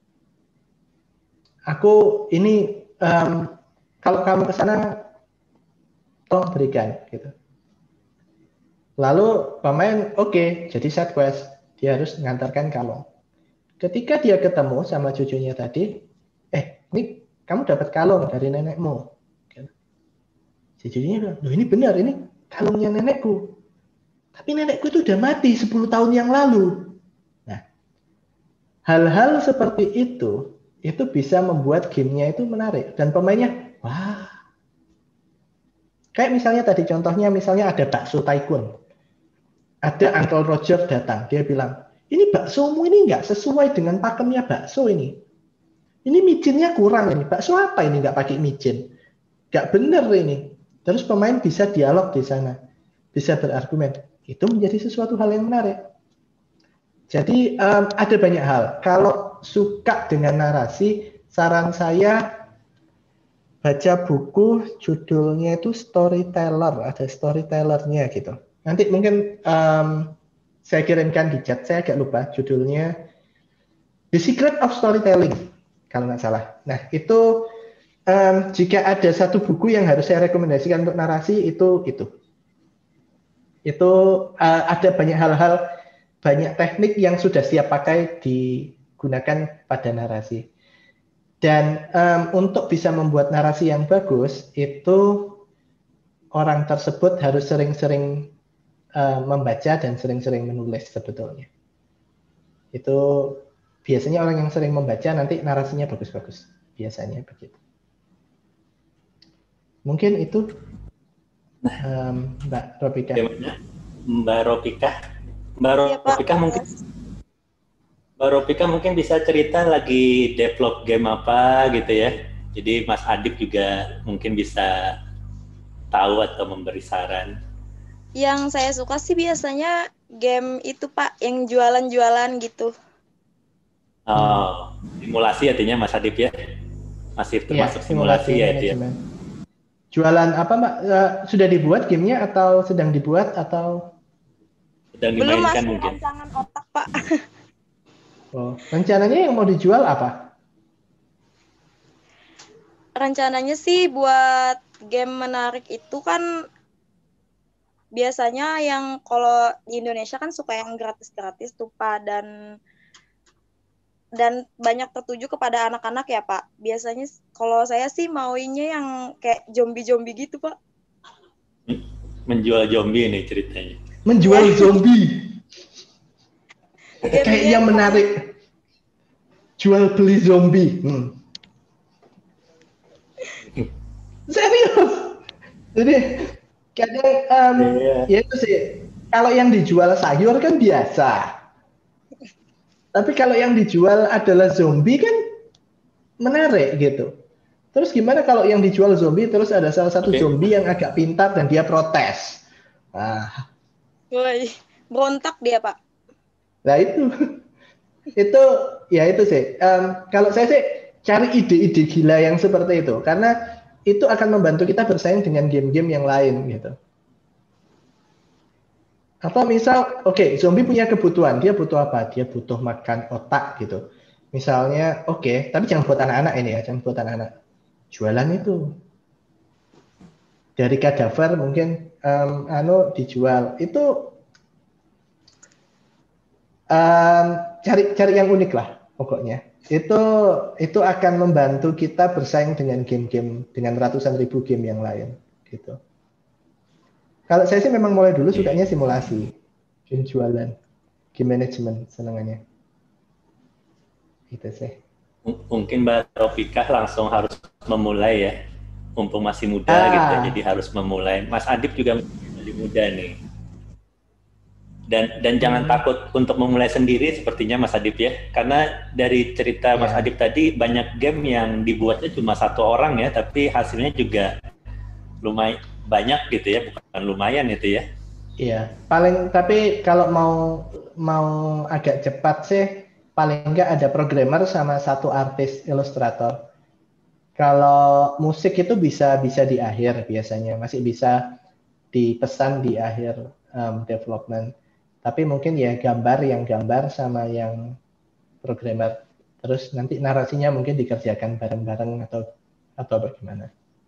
Aku ini, um, kalau kamu ke sana, tolong berikan, gitu. Lalu pemain, oke, okay, jadi side quest, dia harus mengantarkan kalung. Ketika dia ketemu sama cucunya tadi, eh, ini kamu dapat kalung dari nenekmu. Si cucunya bilang, loh ini benar, ini kalungnya nenekku. Tapi nenekku itu udah mati sepuluh tahun yang lalu. Nah, hal-hal seperti itu, itu bisa membuat gamenya itu menarik dan pemainnya wah. Kayak misalnya tadi contohnya misalnya ada bakso tycoon. Ada Uncle Roger datang, dia bilang, ini baksomu ini nggak sesuai dengan pakemnya bakso ini. Ini micinnya kurang ini. Bakso apa ini nggak pakai micin? Nggak bener ini. Terus pemain bisa dialog di sana, bisa berargumen. Itu menjadi sesuatu hal yang menarik. Jadi um, ada banyak hal. Kalau suka dengan narasi, saran saya baca buku judulnya itu Storyteller, ada storytellernya gitu. Nanti mungkin um, saya kirimkan di chat, saya agak lupa judulnya The Secret of Storytelling, kalau nggak salah. Nah itu um, jika ada satu buku yang harus saya rekomendasikan untuk narasi, itu itu. Itu uh, ada banyak hal-hal, banyak teknik yang sudah siap pakai digunakan pada narasi. Dan um, untuk bisa membuat narasi yang bagus, itu orang tersebut harus sering-sering uh, membaca dan sering-sering menulis sebetulnya. Itu biasanya orang yang sering membaca nanti narasinya bagus-bagus. Biasanya begitu. Mungkin itu um, Mbak Ropika. Mbak Ropika. Mbak Ropika mungkin Mbak Ropika mungkin bisa cerita lagi develop game apa gitu ya. Jadi Mas Adib juga mungkin bisa tahu atau memberi saran. Yang saya suka sih biasanya game itu Pak, yang jualan-jualan gitu. Oh, simulasi artinya Mas Adib ya? Masih termasuk ya, simulasi, simulasi ya itu ya? Jualan apa Mbak? Uh, sudah dibuat gamenya atau sedang dibuat atau? Sedang dimainkan mungkin. Belum, masih otak Pak. Oh, rencananya yang mau dijual apa? Rencananya sih buat game menarik itu kan biasanya yang kalau di Indonesia kan suka yang gratis-gratis tuh Pak, dan dan banyak tertuju kepada anak-anak ya Pak. Biasanya kalau saya sih maunya yang kayak zombie-zombie gitu Pak. Menjual zombie nih ceritanya. Menjual zombie. Kayaknya menarik. Jual beli zombie. Hmm. Serius. Jadi kadang um, yeah. ya itu sih. Kalau yang dijual sayur kan biasa. Tapi kalau yang dijual adalah zombie kan menarik gitu. Terus gimana kalau yang dijual zombie terus ada salah satu okay. zombie yang agak pintar dan dia protes. Ah. Woy, berontak dia Pak. Nah itu, itu ya itu sih. Um, kalau saya sih cari ide-ide gila yang seperti itu, karena itu akan membantu kita bersaing dengan game-game yang lain gitu. Atau misal, oke, okay, zombie punya kebutuhan, dia butuh apa? Dia butuh makan otak gitu. Misalnya, oke, okay, tapi jangan buat anak-anak ini ya, jangan buat anak-anak. Jualan itu dari kadaver mungkin um, anu dijual itu. Um, cari cari yang unik lah pokoknya. Itu itu akan membantu kita bersaing dengan game-game dengan ratusan ribu game yang lain gitu. Kalau saya sih memang mulai dulu sukanya simulasi, game jualan, game management senangannya. Gitu sih. M- mungkin Mbak Ropika langsung harus memulai ya, mumpung masih muda ah. gitu, jadi harus memulai. Mas Adib juga masih muda nih. Dan dan jangan hmm. takut untuk memulai sendiri sepertinya Mas Adib ya, karena dari cerita yeah. Mas Adib tadi banyak game yang dibuatnya cuma satu orang ya, tapi hasilnya juga lumayan banyak gitu ya, bukan lumayan itu ya. Iya, paling tapi kalau mau mau agak cepat sih paling enggak ada programmer sama satu artis ilustrator. Kalau musik itu bisa bisa di akhir biasanya, masih bisa dipesan di akhir um, development. Tapi mungkin ya gambar yang gambar sama yang programmer. Terus nanti narasinya mungkin dikerjakan bareng-bareng atau atau bagaimana.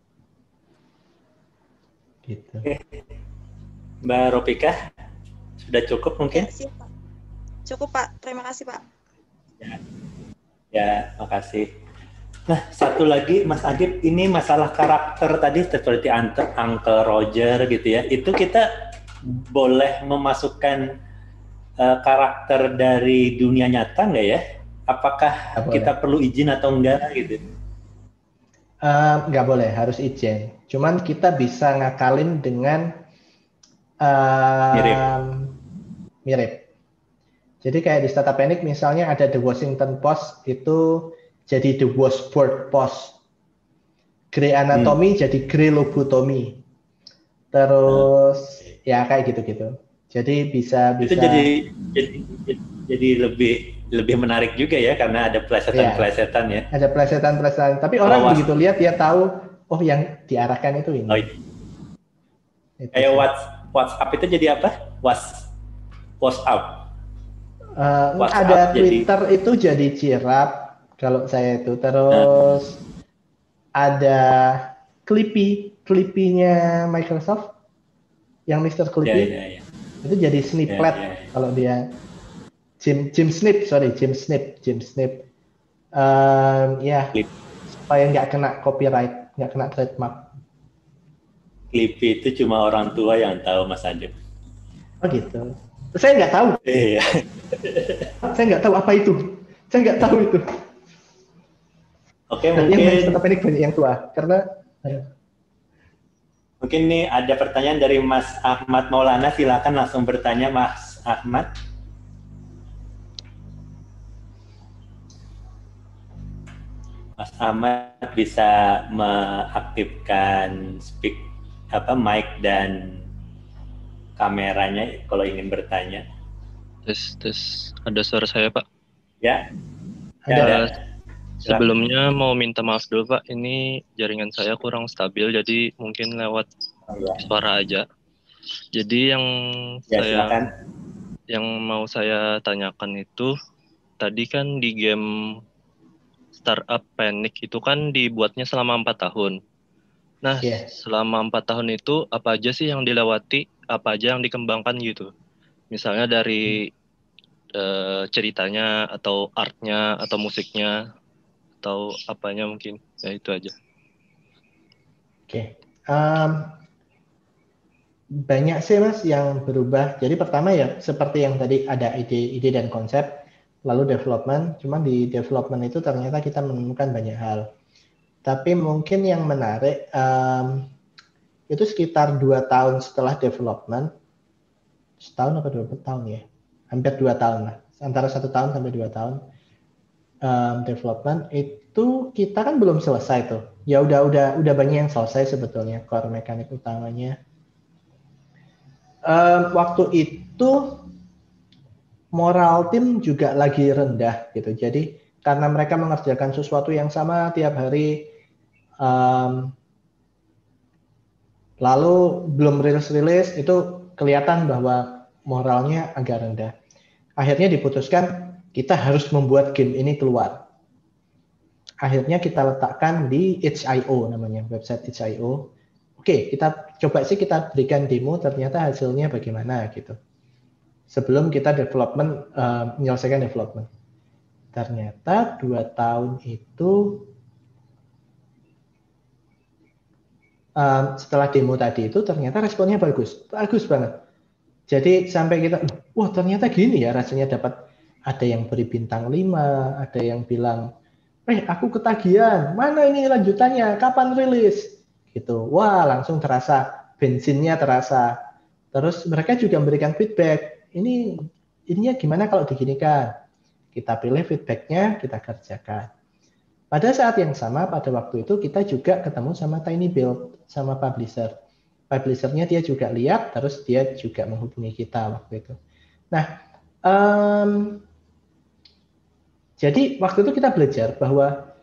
Gitu. Oke. Mbak Ropika, sudah cukup mungkin? Ya, siap, Pak. Cukup Pak, terima kasih Pak. Ya, ya makasih. Nah, satu lagi Mas Adib, ini masalah karakter tadi seperti Uncle Roger gitu ya. Itu kita boleh memasukkan uh, karakter dari dunia nyata nggak ya? apakah Nggak kita boleh. perlu izin atau enggak gitu? Eh, nggak boleh, harus izin. Cuman kita bisa ngakalin dengan Mirip. um, mirip. Jadi kayak di Startup Panic misalnya ada The Washington Post itu jadi The Washboard Post. Grey Anatomy Hmm. jadi Grey Lobotomy. Terus ya kayak gitu-gitu. Jadi bisa Itu bisa jadi jadi jadi lebih lebih menarik juga ya karena ada ya plesetan-plesetan ya. ada plesetan-plesetan. Tapi Kalau orang was, begitu lihat dia tahu oh yang diarahkan itu ini. oh, iya. Itu Kayak sih. what's WhatsApp itu jadi apa? Was WhatsApp. Uh, WhatsApp ada jadi Twitter itu jadi Cirap kalau saya itu. Terus ada Clippy, Clippy-nya Microsoft yang mister ya Clippy ya ya. itu jadi Ya, Sniplet ya. kalau dia Jim Jim Snip, sorry Jim Snip, Jim Snip. Um, ya Clip, supaya nggak kena copyright, nggak kena trademark. Clippy itu cuma orang tua yang tahu Mas Adem. Oh gitu. Saya nggak tahu. Iya. Saya nggak tahu apa itu. Saya nggak tahu itu. Oke, Dan yang main mungkin Startup Panic banyak yang tua karena mungkin nih ada pertanyaan dari Mas Ahmad Maulana, silakan langsung bertanya Mas Ahmad. Mas Ahmad bisa mengaktifkan speak apa mic dan kameranya kalau ingin bertanya. Tes tes ada suara saya Pak. Ya. ada. Ya, ada. Uh, sebelumnya mau minta maaf dulu Pak, ini jaringan saya kurang stabil jadi mungkin lewat Oh, ya. suara aja. Jadi yang Ya, saya silakan. yang mau saya tanyakan itu tadi kan di game Startup Panic itu kan dibuatnya selama empat tahun. Nah, Yeah. selama empat tahun itu apa aja sih yang dilewati, apa aja yang dikembangkan gitu? Misalnya dari hmm. uh, ceritanya atau artnya atau musiknya atau apanya mungkin, ya itu aja. Oke, okay. um, banyak sih Mas yang berubah. Jadi pertama ya seperti yang tadi ada ide-ide dan konsep, lalu development. Cuman di development itu ternyata kita menemukan banyak hal. Tapi mungkin yang menarik um, itu sekitar dua tahun setelah development, setahun atau dua tahun ya, hampir dua tahun lah, antara satu tahun sampai dua tahun um, development itu kita kan belum selesai tuh. Ya udah udah udah banyak yang selesai sebetulnya core mekanik utamanya. Um, waktu itu moral tim juga lagi rendah gitu. Jadi karena mereka mengerjakan sesuatu yang sama tiap hari, um, lalu belum rilis-rilis, itu kelihatan bahwa moralnya agak rendah. Akhirnya diputuskan kita harus membuat game ini keluar. Akhirnya kita letakkan di itch dot i o namanya, website itch dot i o. Oke, kita coba sih kita berikan demo, ternyata hasilnya bagaimana gitu. Sebelum kita development, uh, menyelesaikan development. Ternyata dua tahun itu, um, setelah demo tadi itu, ternyata responnya bagus. Bagus banget. Jadi sampai kita, wah ternyata gini ya rasanya dapat, ada yang beri bintang lima, ada yang bilang, eh aku ketagihan, mana ini lanjutannya, kapan rilis? Gitu. Wah, langsung terasa bensinnya terasa. Terus mereka juga memberikan feedback. Ini ininya gimana kalau diginikan? Kita pilih feedbacknya, kita kerjakan. Pada saat yang sama, pada waktu itu kita juga ketemu sama Tiny Build, sama publisher. Publishernya dia juga lihat, terus dia juga menghubungi kita waktu itu. Nah, um, jadi waktu itu kita belajar bahwa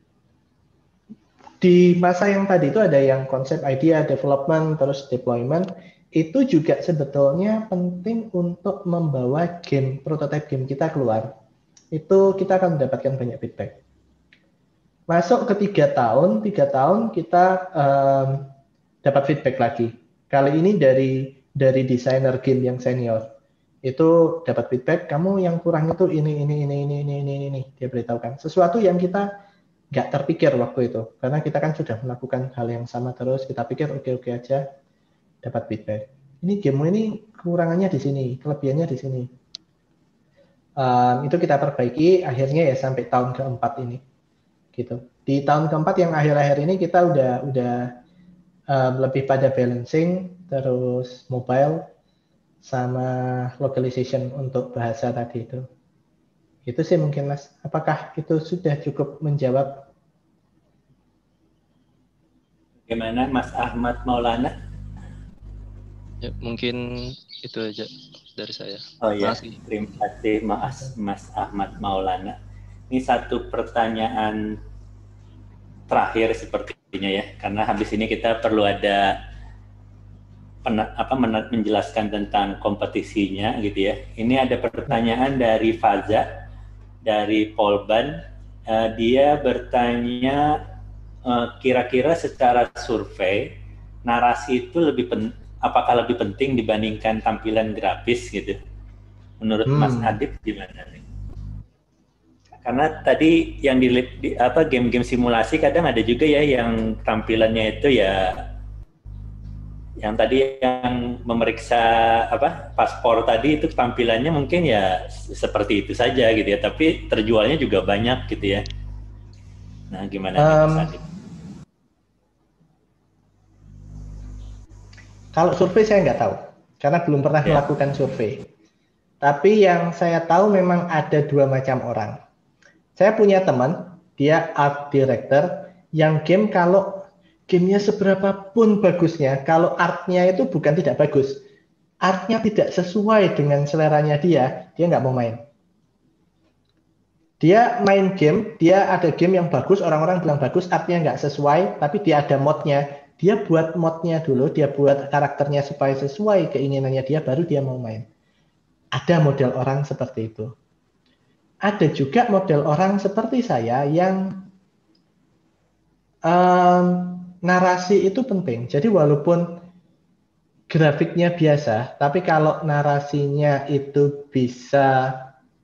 di masa yang tadi itu ada yang konsep idea, development, terus deployment, itu juga sebetulnya penting untuk membawa game, prototype game kita keluar. Itu kita akan mendapatkan banyak feedback. Masuk ke tiga tahun, tiga tahun kita um, dapat feedback lagi. Kali ini dari dari desainer game yang senior. Itu dapat feedback, kamu yang kurang itu ini, ini, ini, ini, ini, ini, ini. Dia beritahukan. Sesuatu yang kita nggak terpikir waktu itu, karena kita kan sudah melakukan hal yang sama terus, kita pikir oke-oke aja, dapat feedback. Ini game ini kekurangannya di sini, kelebihannya di sini. Um, itu kita perbaiki akhirnya ya sampai tahun keempat ini gitu. Di tahun keempat yang akhir-akhir ini kita udah udah um, lebih pada balancing, terus mobile sama localization untuk bahasa tadi itu. Itu sih mungkin Mas. Apakah itu sudah cukup menjawab? Bagaimana Mas Ahmad Maulana? Ya, mungkin itu aja dari saya. Oh ya, Makasih. terima kasih Mas, Mas Ahmad Maulana. Ini satu pertanyaan terakhir sepertinya ya, karena habis ini kita perlu ada pen, apa, menjelaskan tentang kompetisinya gitu ya. Ini ada pertanyaan dari Faza, dari Polban. Uh, dia bertanya, uh, kira-kira secara survei, narasi itu lebih penting, apakah lebih penting dibandingkan tampilan grafis gitu? Menurut hmm. Mas Adib gimana nih? Karena tadi yang di, di apa game-game simulasi kadang ada juga ya yang tampilannya itu ya yang tadi yang memeriksa apa paspor tadi itu tampilannya mungkin ya seperti itu saja gitu ya, tapi terjualnya juga banyak gitu ya. Nah, gimana um, nih Mas Adib? Kalau survei saya nggak tahu, karena belum pernah yeah. melakukan survei. Tapi yang saya tahu memang ada dua macam orang. Saya punya teman, dia art director, yang game kalau gamenya seberapa pun bagusnya, kalau artnya itu bukan tidak bagus, artnya tidak sesuai dengan seleranya dia, dia nggak mau main. Dia main game, dia ada game yang bagus, orang-orang bilang bagus, artnya nggak sesuai, tapi dia ada modnya. Dia buat modnya dulu, dia buat karakternya supaya sesuai keinginannya dia, baru dia mau main. Ada model orang seperti itu. Ada juga model orang seperti saya yang um, narasi itu penting. Jadi walaupun grafiknya biasa, tapi kalau narasinya itu bisa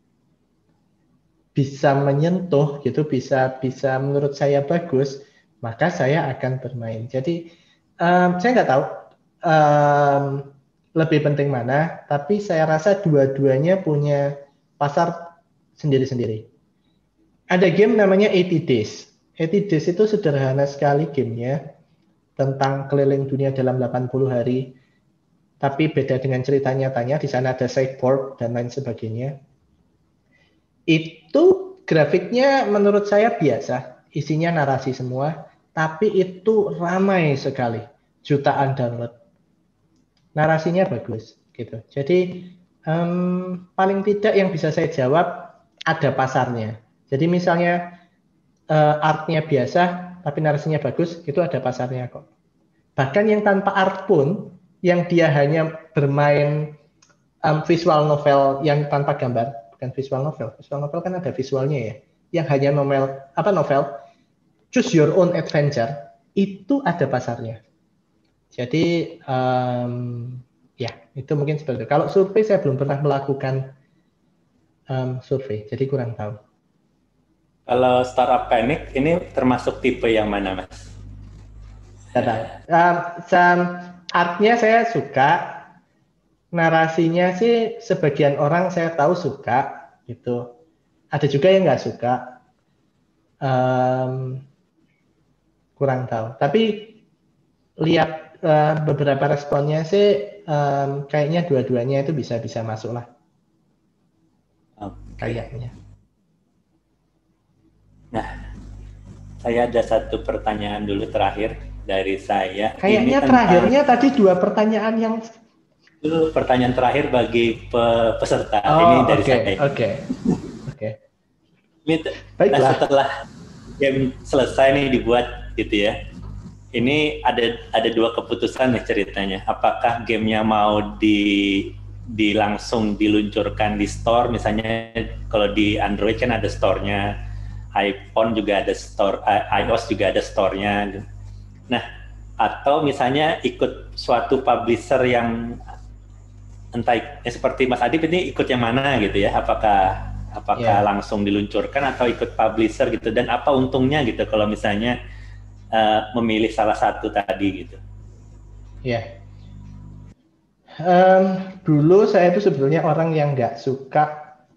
bisa menyentuh gitu, bisa bisa menurut saya bagus, maka saya akan bermain. Jadi um, saya nggak tahu um, lebih penting mana, tapi saya rasa dua-duanya punya pasar sendiri-sendiri. Ada game namanya eighty days. eighty days itu sederhana sekali gamenya, tentang keliling dunia dalam delapan puluh hari. Tapi beda dengan cerita nyatanya, di sana ada sideboard dan lain sebagainya. Itu grafiknya menurut saya biasa, isinya narasi semua, tapi itu ramai sekali, jutaan download. Narasinya bagus, gitu. Jadi um, paling tidak yang bisa saya jawab ada pasarnya. Jadi misalnya uh, artnya biasa, tapi narasinya bagus, itu ada pasarnya kok. Bahkan yang tanpa art pun, yang dia hanya bermain um, visual novel yang tanpa gambar, bukan visual novel, visual novel kan ada visualnya ya, yang hanya novel apa novel, choose your own adventure, itu ada pasarnya. Jadi um, ya itu mungkin seperti itu. Kalau survei saya belum pernah melakukan um, survei, jadi kurang tahu. Kalau Startup Panic ini termasuk tipe yang mana, Mas? Tidak tahu. Um, um, artnya saya suka, narasinya sih sebagian orang saya tahu suka, gitu. Ada juga yang nggak suka, um, kurang tahu. Tapi lihat uh, beberapa responnya sih, um, kayaknya dua-duanya itu bisa-bisa masuk lah. Okay. Kayaknya. Nah, saya ada satu pertanyaan dulu terakhir dari saya. Kayaknya tentang... terakhirnya tadi dua pertanyaan yang itu pertanyaan terakhir bagi pe peserta. Oh, ini dari okay, saya. Oke, okay. oke. Okay. Nah, setelah game selesai nih dibuat gitu ya. Ini ada ada dua keputusan nih ceritanya. Apakah gamenya mau di di langsung diluncurkan di store, misalnya kalau di Android kan ada store-nya. iPhone juga ada store, iOS juga ada store-nya. Nah, atau misalnya ikut suatu publisher yang entah eh, seperti Mas Adib ini ikut yang mana gitu ya? Apakah apakah yeah. langsung diluncurkan atau ikut publisher gitu? Dan apa untungnya gitu kalau misalnya uh, memilih salah satu tadi gitu? Ya. Yeah. Um, dulu saya itu sebetulnya orang yang nggak suka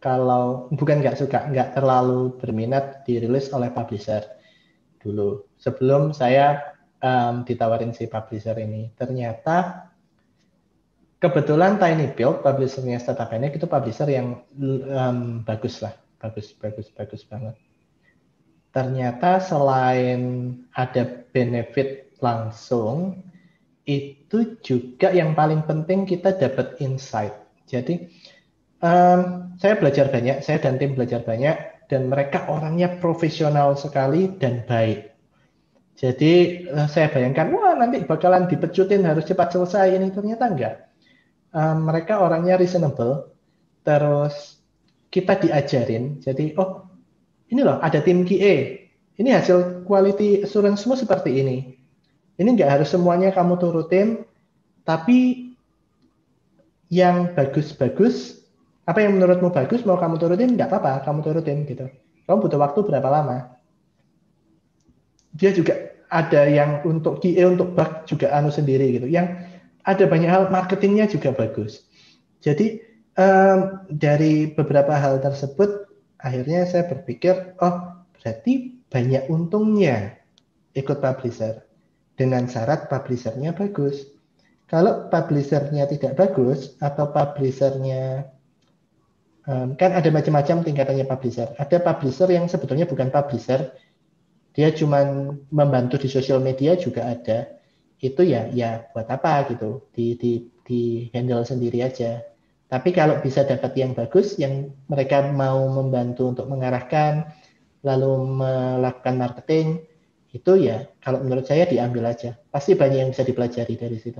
kalau bukan nggak suka, nggak terlalu berminat dirilis oleh publisher dulu. Sebelum saya um, ditawarin si publisher ini, ternyata kebetulan Tiny Build, publishernya Startup Panic, itu publisher yang um, bagus lah, bagus, bagus, bagus banget. Ternyata selain ada benefit langsung, itu juga yang paling penting kita dapat insight. Jadi um, saya belajar banyak, saya dan tim belajar banyak, dan mereka orangnya profesional sekali dan baik. Jadi uh, saya bayangkan, wah nanti bakalan dipecutin harus cepat selesai, ini ternyata enggak. Um, mereka orangnya reasonable, terus kita diajarin, jadi oh ini loh ada tim Q A, ini hasil quality assurance-mu seperti ini, ini nggak harus semuanya kamu turutin, tapi yang bagus-bagus, apa yang menurutmu bagus mau kamu turutin, nggak apa-apa, kamu turutin gitu. Kamu butuh waktu berapa lama? Dia juga ada yang untuk Q A, untuk bug juga anu sendiri gitu, yang ada banyak hal, marketingnya juga bagus. Jadi um, dari beberapa hal tersebut, akhirnya saya berpikir, oh berarti banyak untungnya ikut publisher. Dengan syarat publishernya bagus. Kalau publishernya tidak bagus, atau publishernya, um, kan ada macam-macam tingkatannya publisher. Ada publisher yang sebetulnya bukan publisher, dia cuma membantu di sosial media juga ada. Itu ya ya buat apa gitu, di di di handle sendiri aja. Tapi kalau bisa dapat yang bagus, yang mereka mau membantu untuk mengarahkan, lalu melakukan marketing, itu ya kalau menurut saya diambil aja. Pasti banyak yang bisa dipelajari dari situ.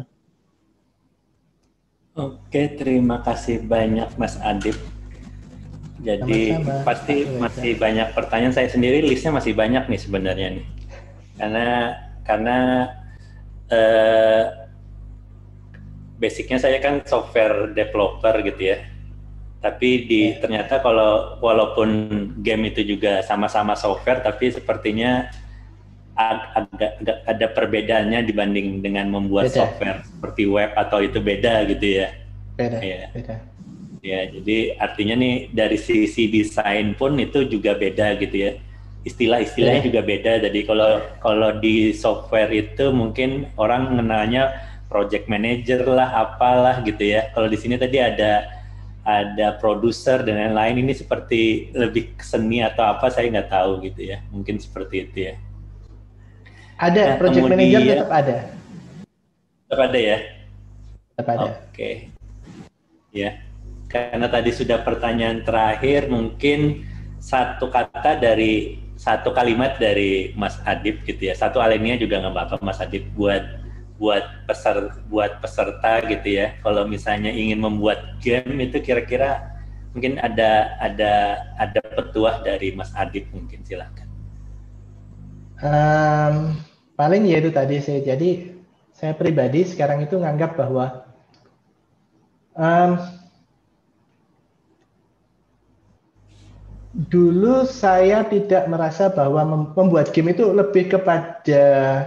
Oke, terima kasih banyak Mas Adip. Jadi Sama-sama. pasti masih banyak pertanyaan, saya sendiri listnya masih banyak nih sebenarnya nih. Karena karena Uh, basicnya saya kan software developer gitu ya, tapi di ternyata kalau walaupun game itu juga sama-sama software, tapi sepertinya agak, agak ada perbedaannya dibanding dengan membuat beda. Software seperti web atau itu beda gitu ya. Beda. Ya. Beda. Ya, jadi artinya nih dari sisi desain pun itu juga beda gitu ya. Istilah-istilahnya yeah. juga beda. Jadi kalau kalau di software itu mungkin orang mengenalnya project manager lah, apalah gitu ya. Kalau di sini tadi ada ada produser dan lain-lain, ini seperti lebih seni atau apa saya nggak tahu gitu ya. Mungkin seperti itu ya. Ada nah, project kemudian, manager tetap ada. Tetap ada ya. Tetap ada. Oke. Okay. Ya. Karena tadi sudah pertanyaan terakhir, mungkin satu kata dari satu kalimat dari Mas Adip gitu ya, satu alinea juga nggak apa-apa Mas Adip, buat buat peserta buat peserta gitu ya, kalau misalnya ingin membuat game itu kira-kira mungkin ada ada ada petuah dari Mas Adip, mungkin silakan. Um, paling ya itu tadi saya jadi saya pribadi sekarang itu nganggap bahwa um, dulu saya tidak merasa bahwa membuat game itu lebih kepada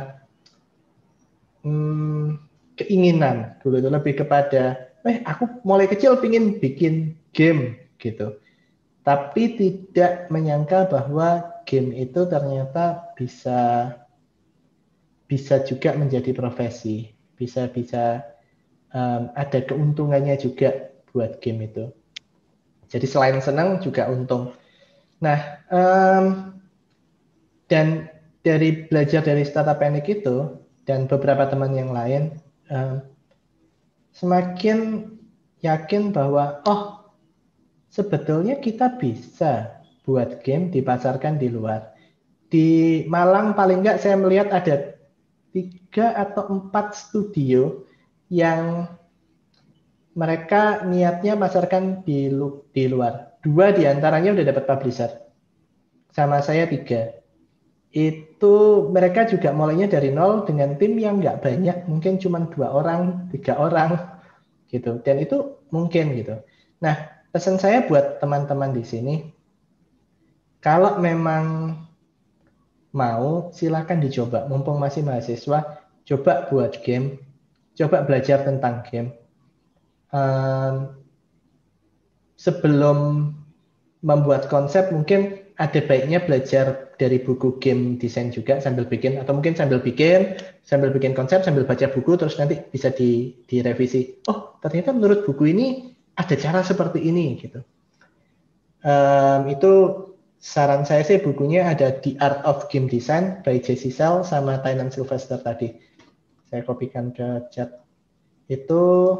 hmm, keinginan. Dulu itu lebih kepada, eh aku mulai kecil pingin bikin game gitu. Tapi tidak menyangka bahwa game itu ternyata bisa bisa juga menjadi profesi, bisa bisa um, ada keuntungannya juga buat game itu. Jadi selain senang juga untung. Nah, um, dan dari belajar dari Startup Panic itu dan beberapa teman yang lain, um, semakin yakin bahwa oh sebetulnya kita bisa buat game dipasarkan di luar. Di Malang paling enggak saya melihat ada tiga atau empat studio yang mereka niatnya pasarkan di, lu, di luar. Dua diantaranya udah dapat publisher. Sama saya tiga. Itu mereka juga mulainya dari nol dengan tim yang nggak banyak. Mungkin cuma dua orang, tiga orang. Gitu. Dan itu mungkin gitu. Nah, pesan saya buat teman-teman di sini. Kalau memang mau, silakan dicoba. Mumpung masih mahasiswa, coba buat game. Coba belajar tentang game. Um, sebelum membuat konsep mungkin ada baiknya belajar dari buku game desain juga sambil bikin, atau mungkin sambil bikin, sambil bikin konsep, sambil baca buku, terus nanti bisa di, direvisi. Oh, ternyata menurut buku ini ada cara seperti ini, gitu. Um, itu saran saya sih bukunya ada The Art of Game Design by Jesse Sell sama Tynan Sylvester tadi. Saya kopikan ke chat. Itu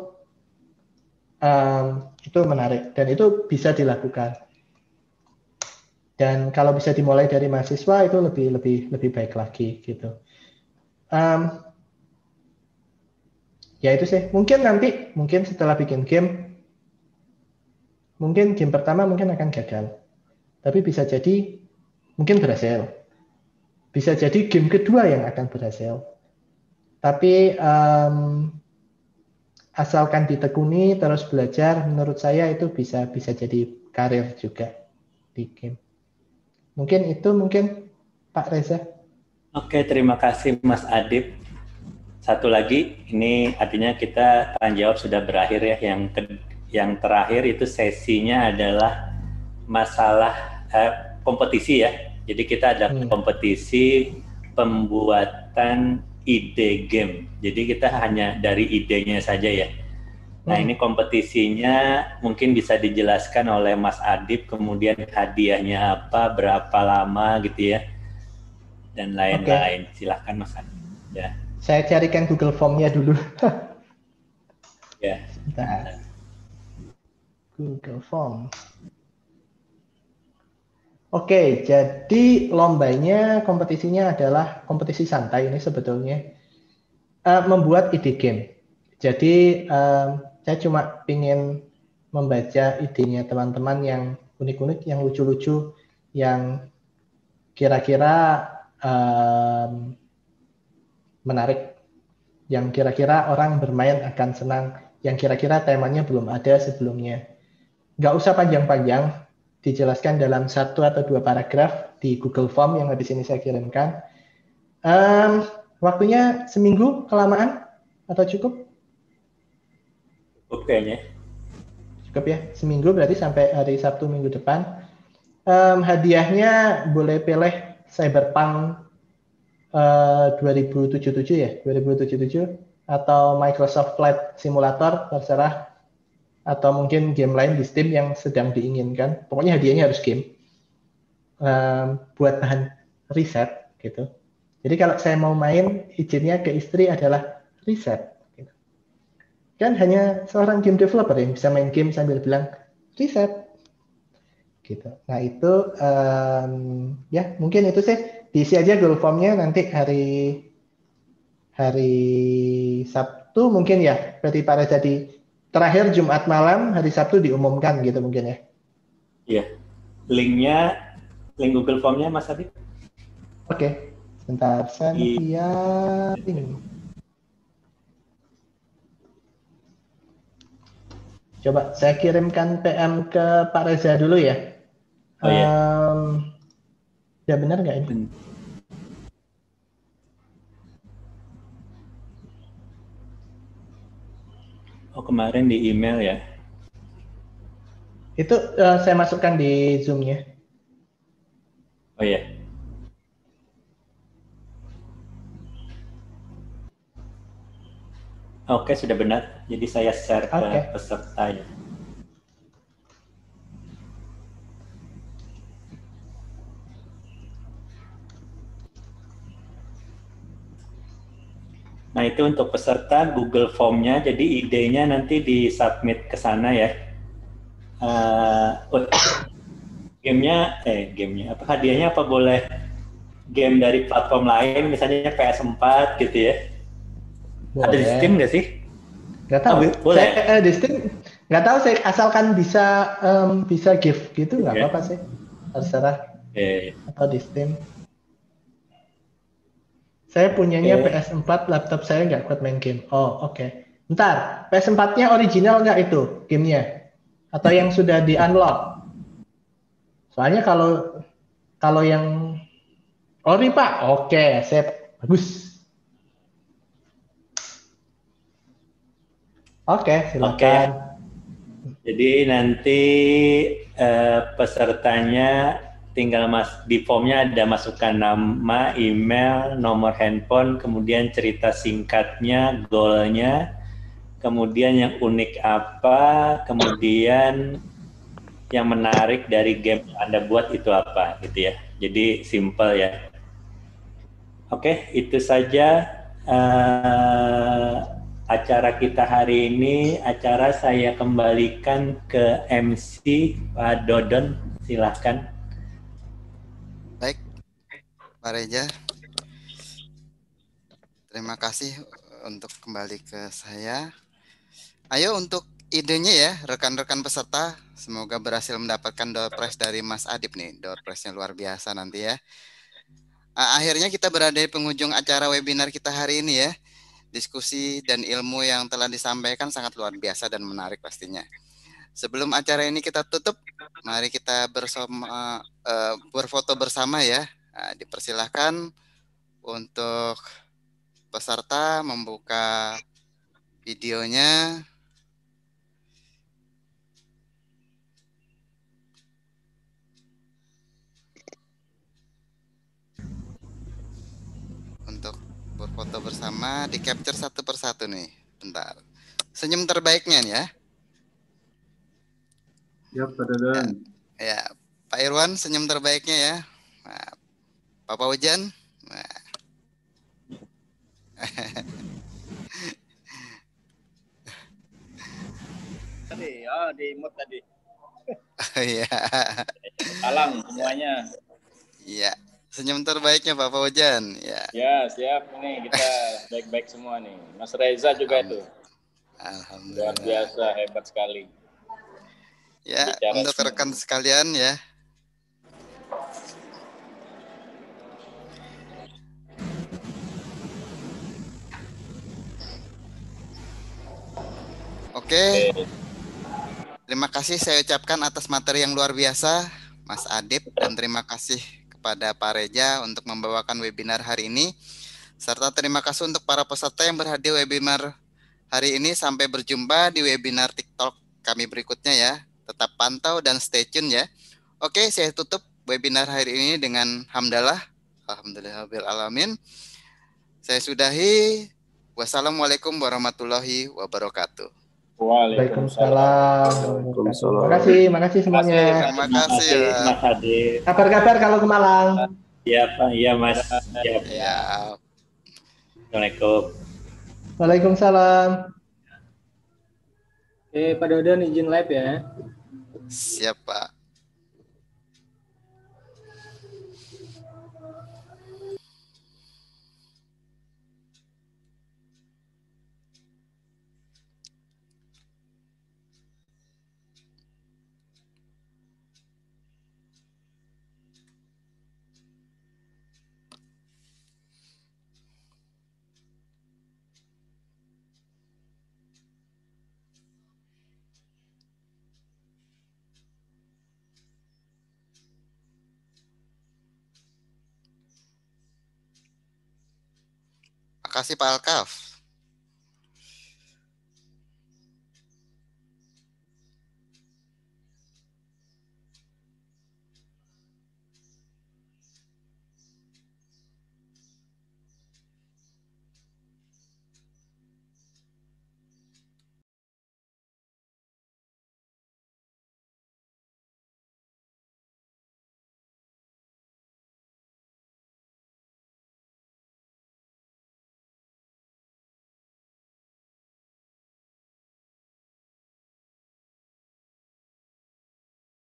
um, itu menarik dan itu bisa dilakukan. Dan kalau bisa dimulai dari mahasiswa itu lebih lebih lebih baik lagi gitu. Um, ya itu sih. Mungkin nanti mungkin setelah bikin game, mungkin game pertama mungkin akan gagal. Tapi bisa jadi mungkin berhasil. Bisa jadi game kedua yang akan berhasil. Tapi um, asalkan ditekuni terus belajar, menurut saya itu bisa bisa jadi karir juga di game. Mungkin itu mungkin Pak Reza. Oke, terima kasih Mas Adib. Satu lagi, ini artinya kita tanya jawab sudah berakhir ya. Yang ke, yang terakhir itu sesinya adalah masalah eh, kompetisi ya. Jadi kita ada hmm. kompetisi pembuatan ide game. Jadi kita hanya dari idenya saja ya. Nah, ini kompetisinya mungkin bisa dijelaskan oleh Mas Adib, kemudian hadiahnya apa, berapa lama gitu ya, dan lain-lain. Okay. Silahkan Mas Adib. Ya. Saya carikan Google Form-nya dulu. Ya. Bentar. Google Form. Oke, okay, jadi lombanya, kompetisinya adalah kompetisi santai ini sebetulnya. Uh, membuat ide game. Jadi, um, saya cuma ingin membaca idenya teman-teman yang unik-unik, yang lucu-lucu, yang kira-kira um, menarik, yang kira-kira orang bermain akan senang, yang kira-kira temanya belum ada sebelumnya. Nggak usah panjang-panjang, dijelaskan dalam satu atau dua paragraf di Google Form yang habis ini saya kirimkan. Um, waktunya seminggu kelamaan atau cukup? Cukup kayaknya. Cukup ya, seminggu berarti sampai hari Sabtu minggu depan. Um, hadiahnya boleh pilih Cyberpunk uh, dua ribu tujuh puluh tujuh ya, dua ribu tujuh puluh tujuh atau Microsoft Flight Simulator, terserah. Atau mungkin game lain di Steam yang sedang diinginkan. Pokoknya hadiahnya harus game. Um, buat bahan riset gitu. Jadi kalau saya mau main, izinnya ke istri adalah riset. Kan hanya seorang game developer yang bisa main game sambil bilang riset gitu. Nah itu um, ya mungkin itu sih, diisi aja Google Form-nya nanti hari hari Sabtu mungkin ya, berarti pada jadi terakhir Jumat malam, hari Sabtu diumumkan gitu mungkin ya. Iya, linknya link Google Form-nya Mas Adib. Oke, sebentar saya ini. Coba saya kirimkan P M ke Pak Reza dulu ya. Oh iya. Um, ya benar nggak ini? Oh kemarin di email ya? Itu uh, saya masukkan di Zoom-nya. Oh iya. Oke, sudah benar. Jadi saya share ke okay. peserta ya. Nah, itu untuk peserta Google Form-nya. Jadi idenya nanti di-submit ke sana ya. Uh, oh, gamenya, eh gamenya, apa hadiahnya apa boleh game dari platform lain, misalnya P S empat gitu ya. Boleh. Ada di Steam nggak sih? Nggak tahu. Oh, boleh. Saya, eh, di Steam nggak tahu saya, asalkan bisa um, bisa gift gitu nggak okay. apa-apa sih. Terserah. Okay. Atau di Steam. Saya punyanya okay. P S empat, laptop saya nggak kuat main game. Oh oke. Okay. Bentar, P S empat-nya original nggak itu gamenya? Atau yang sudah di unlock? Soalnya kalau kalau yang ori Pak, oke, okay, sip, bagus. Oke, okay, silakan. Okay. Jadi nanti eh, pesertanya tinggal mas di formnya ada masukkan nama, email, nomor handphone, kemudian cerita singkatnya, goalnya, kemudian yang unik apa, kemudian yang menarik dari game yang Anda buat itu apa, gitu ya. Jadi simple ya. Oke, itu saja uh, acara kita hari ini. Acara saya kembalikan ke M C Pak Dodon, silahkan. Baik, Pak Reja. Terima kasih untuk kembali ke saya. Ayo untuk idenya ya, rekan-rekan peserta. Semoga berhasil mendapatkan door prize dari Mas Adip nih. Door prize-nya luar biasa nanti ya. Akhirnya kita berada di penghujung acara webinar kita hari ini ya. Diskusi dan ilmu yang telah disampaikan sangat luar biasa dan menarik pastinya. Sebelum acara ini kita tutup, mari kita bersama uh, berfoto bersama ya. Nah, dipersilahkan untuk peserta membuka videonya. Untuk berfoto bersama, di capture satu persatu nih. Bentar. Senyum terbaiknya nih ya. Ya, Pak Dadan. Ya, ya, Pak Irwan senyum terbaiknya ya. Nah, Bapak Ujan. Nah. Tadi, oh di mood tadi. Oh iya. Alang semuanya. Iya. Senyum terbaiknya Bapak Ujan. Ya. Ya, siap nih kita baik-baik semua nih. Mas Reza juga itu. Alhamdulillah. Luar biasa, hebat sekali. Ya, Bicara untuk semua. rekan sekalian ya. Oke. Terima kasih saya ucapkan atas materi yang luar biasa, Mas Adip, dan terima kasih kepada Pak Reja untuk membawakan webinar hari ini. Serta terima kasih untuk para peserta yang berhadir webinar hari ini. Sampai berjumpa di webinar TikTok kami berikutnya ya. Tetap pantau dan stay tune ya. Oke, saya tutup webinar hari ini dengan hamdalah. Alhamdulillahirabbil alamin. Saya sudahi. Wassalamualaikum warahmatullahi wabarakatuh. Waalaikumsalam. Terima kasih, terima kasih semuanya. Terima kasih, Mas Adip. Kabar-kabar kalau ke Malang. Iya Pak, iya Mas. Siap. Ya. Assalamualaikum. Waalaikumsalam. Oke, Pak Dodon izin live ya. Siap, Pak. Makasih Pak Alkaf.